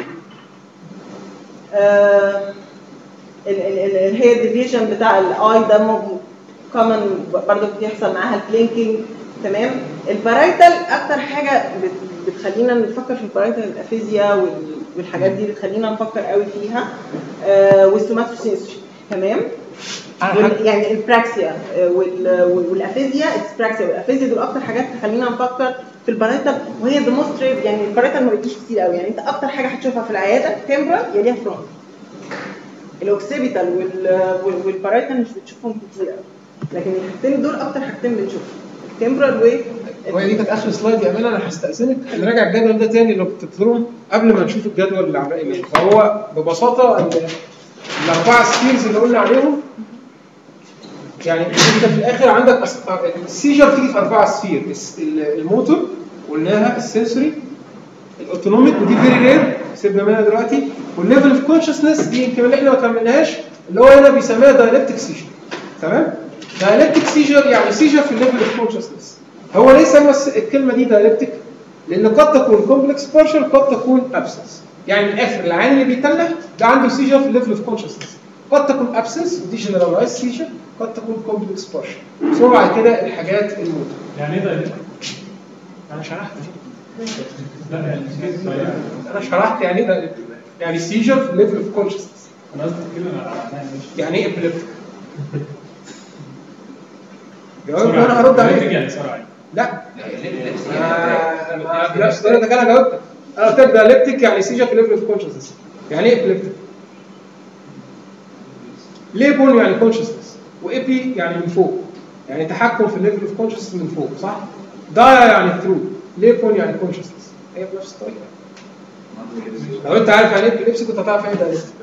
Speaker 7: آه هي الديفيشن بتاع الاي ده كومن برضو بيحصل معاها البلينكينج. تمام. البارايتال اكتر حاجه بتخلينا نفكر في البارايتال الافيزيا والحاجات دي بتخلينا نفكر قوي فيها. آه والسوماتوسينسري. تمام. يعني البراكسيا والافيزيا البراكسيا والافيزيا دول اكتر حاجات تخلينا نفكر في البارايتال. وهي ديمونستريت يعني البارايتال ما بتجيش كتير قوي. يعني انت اكتر حاجه هتشوفها في العياده تمبرال يليها فرونت. الاوكسيبيتال والبارايتال مش بتشوفهم كتير قوي. لكن الحاجتين دول اكتر حاجتين بنشوفهم التمبرال و
Speaker 1: وهي دي كانت اخر سلايد يا امانه. انا هستاذنك نراجع الجدول ده تاني لو كنت بتقولهم قبل ما نشوف الجدول اللي على الايميل. فهو ببساطه الاربعه سكيلز اللي قلنا عليهم يعني انت في الاخر عندك السيجر تيجي في اربعه سفير. الموتور قلناها، السنسوري، الاوتونوميك ودي فيري رير سيبنا منها دلوقتي، والليفل اوف كونشسنس دي يمكن اللي احنا ما كملناهاش اللي هو هنا بيسميها دايلكتيك سيجر. تمام؟ دايلكتيك سيجر يعني سيجر في الليفل اوف كونشسنس. هو ليه سمى الكلمه دي دايلكتيك؟ لان قد تكون كومبلكس بارشل قد تكون ابسنس. يعني من الاخر العين اللي بيتنح ده عنده سيجر في الليفل اوف كونشسنس. قد تكون ابسنس ودي جنرالايز سيجر، قد تكون كومبلكس بارشل. ثم بعد كده الحاجات الموتور.
Speaker 2: يعني ايه دايلكتيك؟
Speaker 1: انا شرحت انا شرحت يعني ايه دايلكتيك. يعني سيجر في الليفل اوف كونشسنس.
Speaker 2: انا قصدي كده
Speaker 1: يعني ايه ابيليبتيك؟ جاوبت وانا هرد عليك.
Speaker 2: يعني سرعه.
Speaker 1: لا لا السؤال ده انا جاوبت. انا قلت لك دايلكتيك يعني سيجر في ليفل اوف كونشسنس. يعني ايه ابليبتيك؟ ليبون يعني كونشسنس، وابي يعني من فوق، يعني تحكم في الليفل اوف كونشسنس من فوق، صح؟ دايا يعني ثرو، ليبون يعني كونشسنس، هي بنفس الطريقه. لو انت عارف يعني ايه ابيليبسي كنت هتعرف ايه دايلكتيك.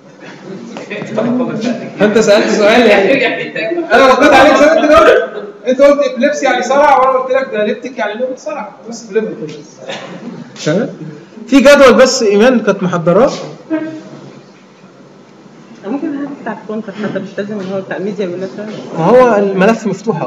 Speaker 1: انت سالت سؤال يعني انا رديت عليك زي ما انت قلت. انت قلت ابيليبسي يعني صرع، وانا قلت لك دايلكتيك يعني ليفل صرع، بس في ليفل كونشسنس. تمام؟ في جدول بس ايمان كانت محضراه.
Speaker 7: ممكن الهدف بتاع الفرونت حتى مش لازم ان هو بتاع الميديا واللاترال.
Speaker 1: ما هو الملف مفتوحه.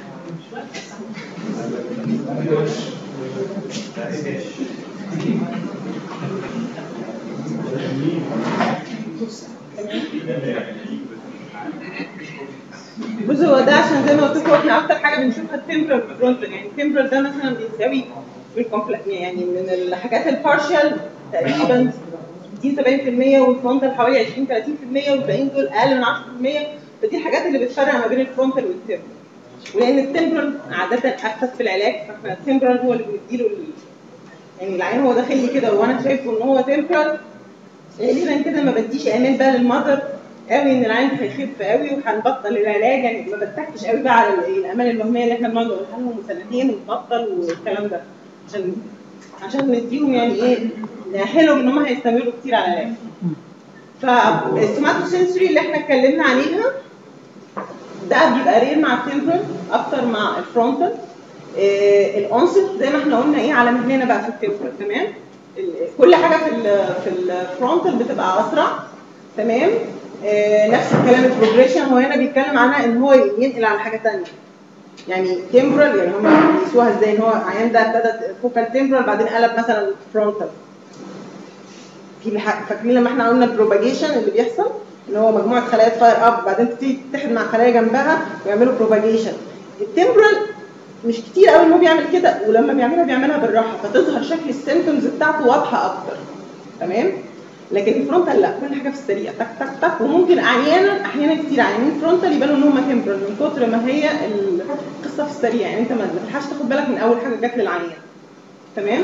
Speaker 7: بص هو ده عشان زي ما قلت لكم احنا اكتر حاجه بنشوفها التمبرال فرونت، يعني التمبرال ده مثلا بيساوي يعني من الحاجات البارشال تقريبا ستين سبعين في المية، والفرونتال حوالي عشرين ثلاثين في المية، والباقيين دول اقل من عشرة في المية. فدي الحاجات اللي بتفرق ما بين الفرونتال والتمبرال. ولان التمبرال عاده اكتف في العلاج، فاحنا التمبرال هو اللي بنديله ال... يعني العين هو داخل لي كده وانا شايفه ان هو تمبرال، غالبا كده ما بديش امان بقى للمذر قوي ان العين هيخف قوي وهنبطل العلاج، يعني ما بتكش قوي بقى على الامان الوهميه اللي احنا بنقعد نقولها لهم سنتين ونبطل والكلام ده، عشان عشان نديهم يعني ايه نأهلهم ان هم هيستمروا كتير على العلاج. فالسوماتو سنسوري اللي احنا اتكلمنا عليها ده بيبقى رير مع التمبرال اكتر مع الفرونتال. إيه الانست زي ما احنا قلنا ايه على مهلنا بقى في التمبرال، تمام؟ كل حاجه في ال في الفرونتال بتبقى اسرع، تمام؟ إيه نفس الكلام البروجريشن، هو هنا بيتكلم عنها ان هو ينقل على حاجه ثانيه. يعني تمبرال يعني هم بيقيسوها ازاي؟ ان هو عيان ده ابتدى فوكال تمبرال بعدين قلب مثلا فرونتال. في فاكرين لما احنا قلنا البروباجيشن اللي بيحصل ان هو مجموعه خلايا تفاير اب بعدين تبتدي تتحد مع خلايا جنبها ويعملوا بروباجيشن. التمبرال مش كتير قوي ان هو بيعمل كده، ولما بيعملها بيعملها بالراحه فتظهر شكل السيمبتومز بتاعته واضحه اكتر، تمام؟ لكن الفرونتال لا، كل حاجه في السريع تك تك تك، وممكن احيانا احيانا كتير عيانين فرونتال يبانوا ان هم تمبرال من كتر ما هي القصه في السريع، يعني انت ما تلحقش تاخد بالك من اول حاجه جت للعيان، تمام؟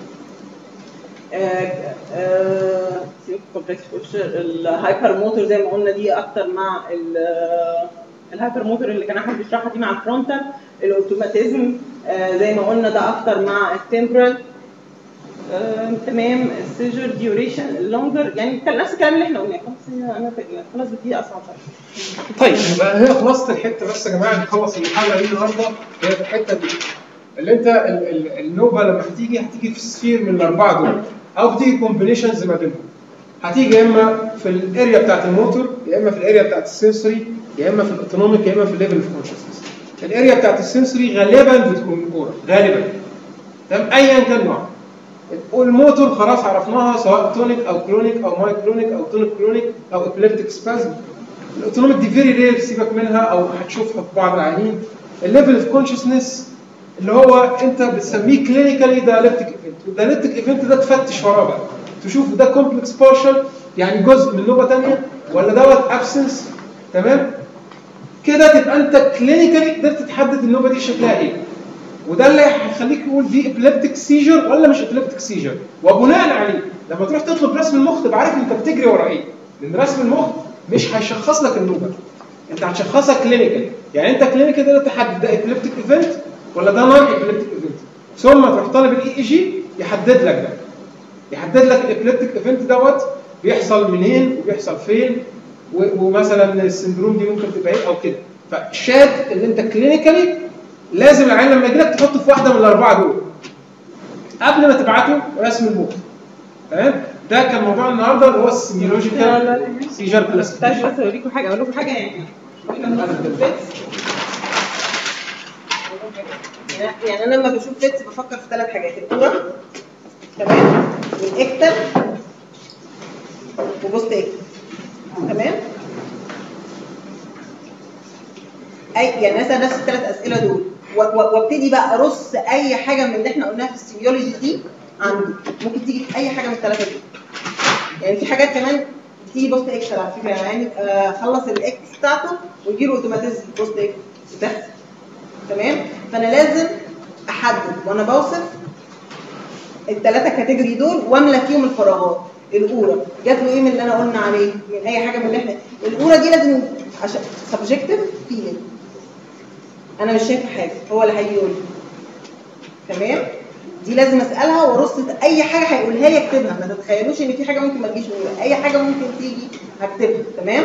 Speaker 7: الهايبر موتور زي ما قلنا دي اكتر مع الهايبر موتور اللي كان احمد بيشرحها دي مع الفرونتال. الاوتوماتيزم آه زي ما قلنا ده اكتر مع التمبرال، آه تمام. السيجر ديوريشن اللونجر يعني كان نفس الكلام اللي احنا قلناه. انا خلاص دي اصعب
Speaker 1: طيب يبقى هي خلاصه الحته بس يا جماعه نخلص المحاضره دي النهارده، هي في الحته دي اللي انت النوبه لما هتيجي هتيجي في سفير من الاربعه دول، او بتيجي كومبينيشنز ما بينهم. هتيجي يا اما في الاريا بتاعت الموتور، يا اما في الاريا بتاعت السنسوري، يا اما في الاوتونوميك، يا اما في الليفل اوف كونشسنس. الاريا بتاعت السنسوري غالبا بتكون اورال غالبا، تمام؟ ايا كان نوعها. والموتور خلاص عرفناها سواء تونيك او كلونيك او ماي كلونيك او تونيك كلونيك او ابيليبتيك سبازم. الاوتونوميك دي فيري رير، سيبك منها او هتشوفها في بعض العيانين. الليفل اوف كونشسنس اللي هو انت بتسميه كلينيكالي دايلكتيك ايفنت، والدايلكتيك ايفنت ده تفتش وراه بقى تشوف ده كومبلكس بارشال يعني جزء من نوبه ثانيه ولا دوت ابسنس، تمام؟ كده تبقى انت كلينيكالي قدرت تحدد النوبه دي شكلها ايه، وده اللي هيخليك تقول دي ابيليبتيك سيجر ولا مش ابيليبتيك سيجر. وبناء عليه لما تروح تطلب رسم المخ تبقى عارف انت بتجري ورا ايه، لان رسم المخ مش هيشخص لك النوبه، انت هتشخصها كلينيكال. يعني انت كلينيكال تقدر تحدد ده ابيليبتيك ايفنت ولا ده نون ابيليبتيك ايفنت، ثم تروح طالب الاي اي جي يحدد لك ده، يحدد لك الابيليبتيك ايفنت دوت بيحصل منين وبيحصل فين، ومثلا السندروم دي ممكن تبقى ايه او كده. فالشاهد ان انت كلينيكالي لازم العيان لما يجي لك تحطه في واحده من الاربعه دول قبل ما تبعته رسم المخ، تمام؟ ده كان موضوع النهارده اللي هو السيميولوجيكال سيجر كلاسيفيكيشن.
Speaker 7: طيب بس اوريكم حاجه اقول لكم حاجه يعني يعني انا لما بشوف فيتس بفكر في ثلاث حاجات: الكوره، تمام، والاكتر، وبوست اكتر، تمام؟ اي يعني مثلا نفس الثلاث اسئله دول وابتدي بقى ارص اي حاجه من اللي احنا قلناها في السيميولوجي دي عندي، ممكن تيجي في اي حاجه من الثلاثه دول. يعني في حاجات كمان بتيجي بوست اكتر على فكره، يعني اخلص الاكس بتاعته ويجي له اوتوماتيزم بوست اكتر بتحصل، تمام؟ فانا لازم احدد وانا بوصف الثلاثه كاتيجوري دول واملى فيهم الفراغات. الاولى جات له ايه من اللي انا قلنا عليه؟ من اي حاجه من اللي احنا الاولى دي لازم عشان سبجكتيف فيلينج، انا مش شايفه حاجه، هو اللي هيجي يقول لي تمام؟ دي لازم اسالها وارص اي حاجه هيقولها لي اكتبها، ما تتخيلوش ان في حاجه ممكن ما تجيش من اي حاجه ممكن تيجي هكتبها تمام؟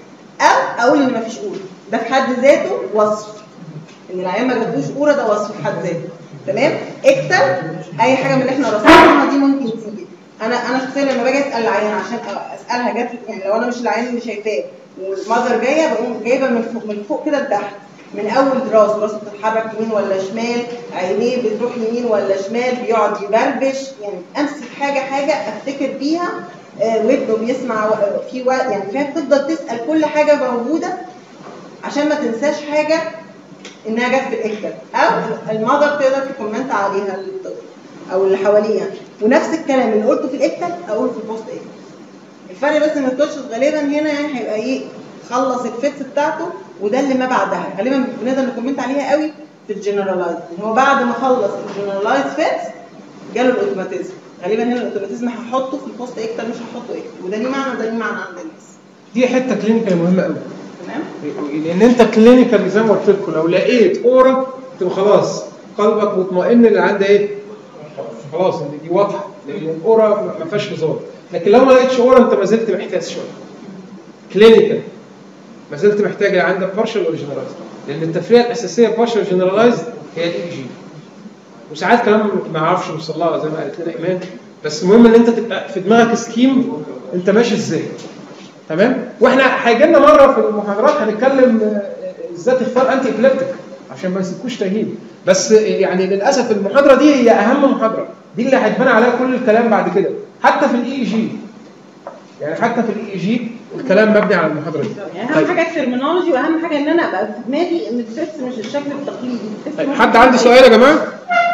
Speaker 7: او اقول ان ما فيش اورا، ده في حد ذاته وصف ان العيان ما جاتلوش اورا، ده وصف في حد ذاته تمام؟ اكتب اي حاجه من اللي احنا رصدناها دي ممكن تيجي. انا انا شخصيا لما باجي اسال العيان عشان اسالها جات يعني لو انا مش العيان اللي شايفاه والمذر جايه بقوم جايبه من فوق من فوق كده لتحت، من اول راسه، راسه بتتحرك يمين ولا شمال، عينيه بتروح يمين ولا شمال، بيقعد يبربش، يعني امسك حاجه حاجه افتكر بيها، آه ودنه بيسمع في وقت يعني فاهم، تفضل تسال كل حاجه موجوده عشان ما تنساش حاجه انها جت في الاكتر، او المذر تقدر تكومنت عليها للطفل او اللي حواليه يعني. ونفس الكلام اللي قلته في الاكتر اقوله في البوست اكتر. الفرق بس ان التوشس غالبا هنا يعني هيبقى ايه، خلص الفيتس بتاعته وده اللي ما بعدها، غالبا بنقدر نكومنت عليها قوي في الجنرالايز، هو بعد ما خلص الجنرالايز فيتس جاله الاوتوماتيزم، غالبا هنا الاوتوماتيزم هحطه في البوست اكتر مش هحطه اكتر، وده ليه معنى وده ليه معنى عند الناس.
Speaker 1: دي حته كلينيكال مهمه قوي
Speaker 7: تمام؟
Speaker 1: لان انت كلينيكال زي ما قلت لكم لو لقيت اورا تبقى خلاص قلبك مطمئن اللي عنده ايه؟ خلاص ان دي واضحه لان الاورا ما فيهاش هزار. لكن لو ما لقيتش اورا انت ما زلت محتاج شويه كلينيكال، ما زلت محتاج عندك بارشل ولا جنرالايز، لان التفريقه الاساسيه بارشل جنرالايز هي الاي جي. وساعات كلام ما اعرفش نوصل لها زي ما قالت لنا ايمان، بس المهم ان انت تبقى في دماغك سكيم انت ماشي ازاي. تمام؟ واحنا هيجي لنا مره في المحاضرات هنتكلم ازاي تختار انتي ابليبتيك عشان ما يسيبكوش تاهين، بس يعني للاسف المحاضره دي هي اهم محاضره، دي اللي هيتبنى عليها كل الكلام بعد كده، حتى في الاي جي. يعني حتى في الاي جي الكلام مبني على المحاضره دي.
Speaker 7: يعني اهم حاجه الترمينولوجي، واهم حاجه ان انا ابقى في دماغي ان الفيتس مش الشكل التقليدي.
Speaker 1: طيب حد عنده سؤال يا جماعه؟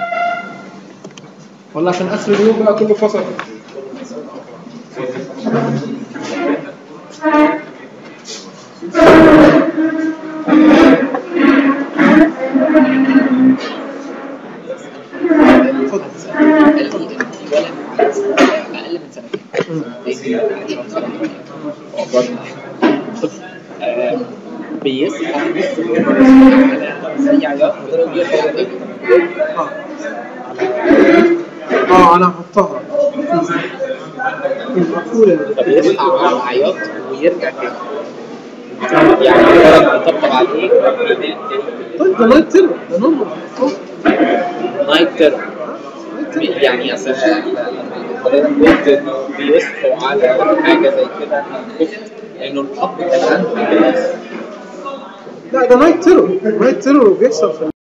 Speaker 1: والله عشان اخر اليوم بقى كله فصل.
Speaker 8: اقل من سنتين بيصحى زي عياط
Speaker 1: اه انا هحطها المقوله
Speaker 8: فبيصحى على العياط ويرجع تاني يعني يطبطب عليك.
Speaker 1: طيب ده نايت تيرور، ده نمبر
Speaker 8: نايت تيرور يعني اصل حضرتك بيصحوا على حاجه زي كده لانه الاب كان عنده.
Speaker 1: لا ده نايت تيرور، نايت تيرور بيحصل في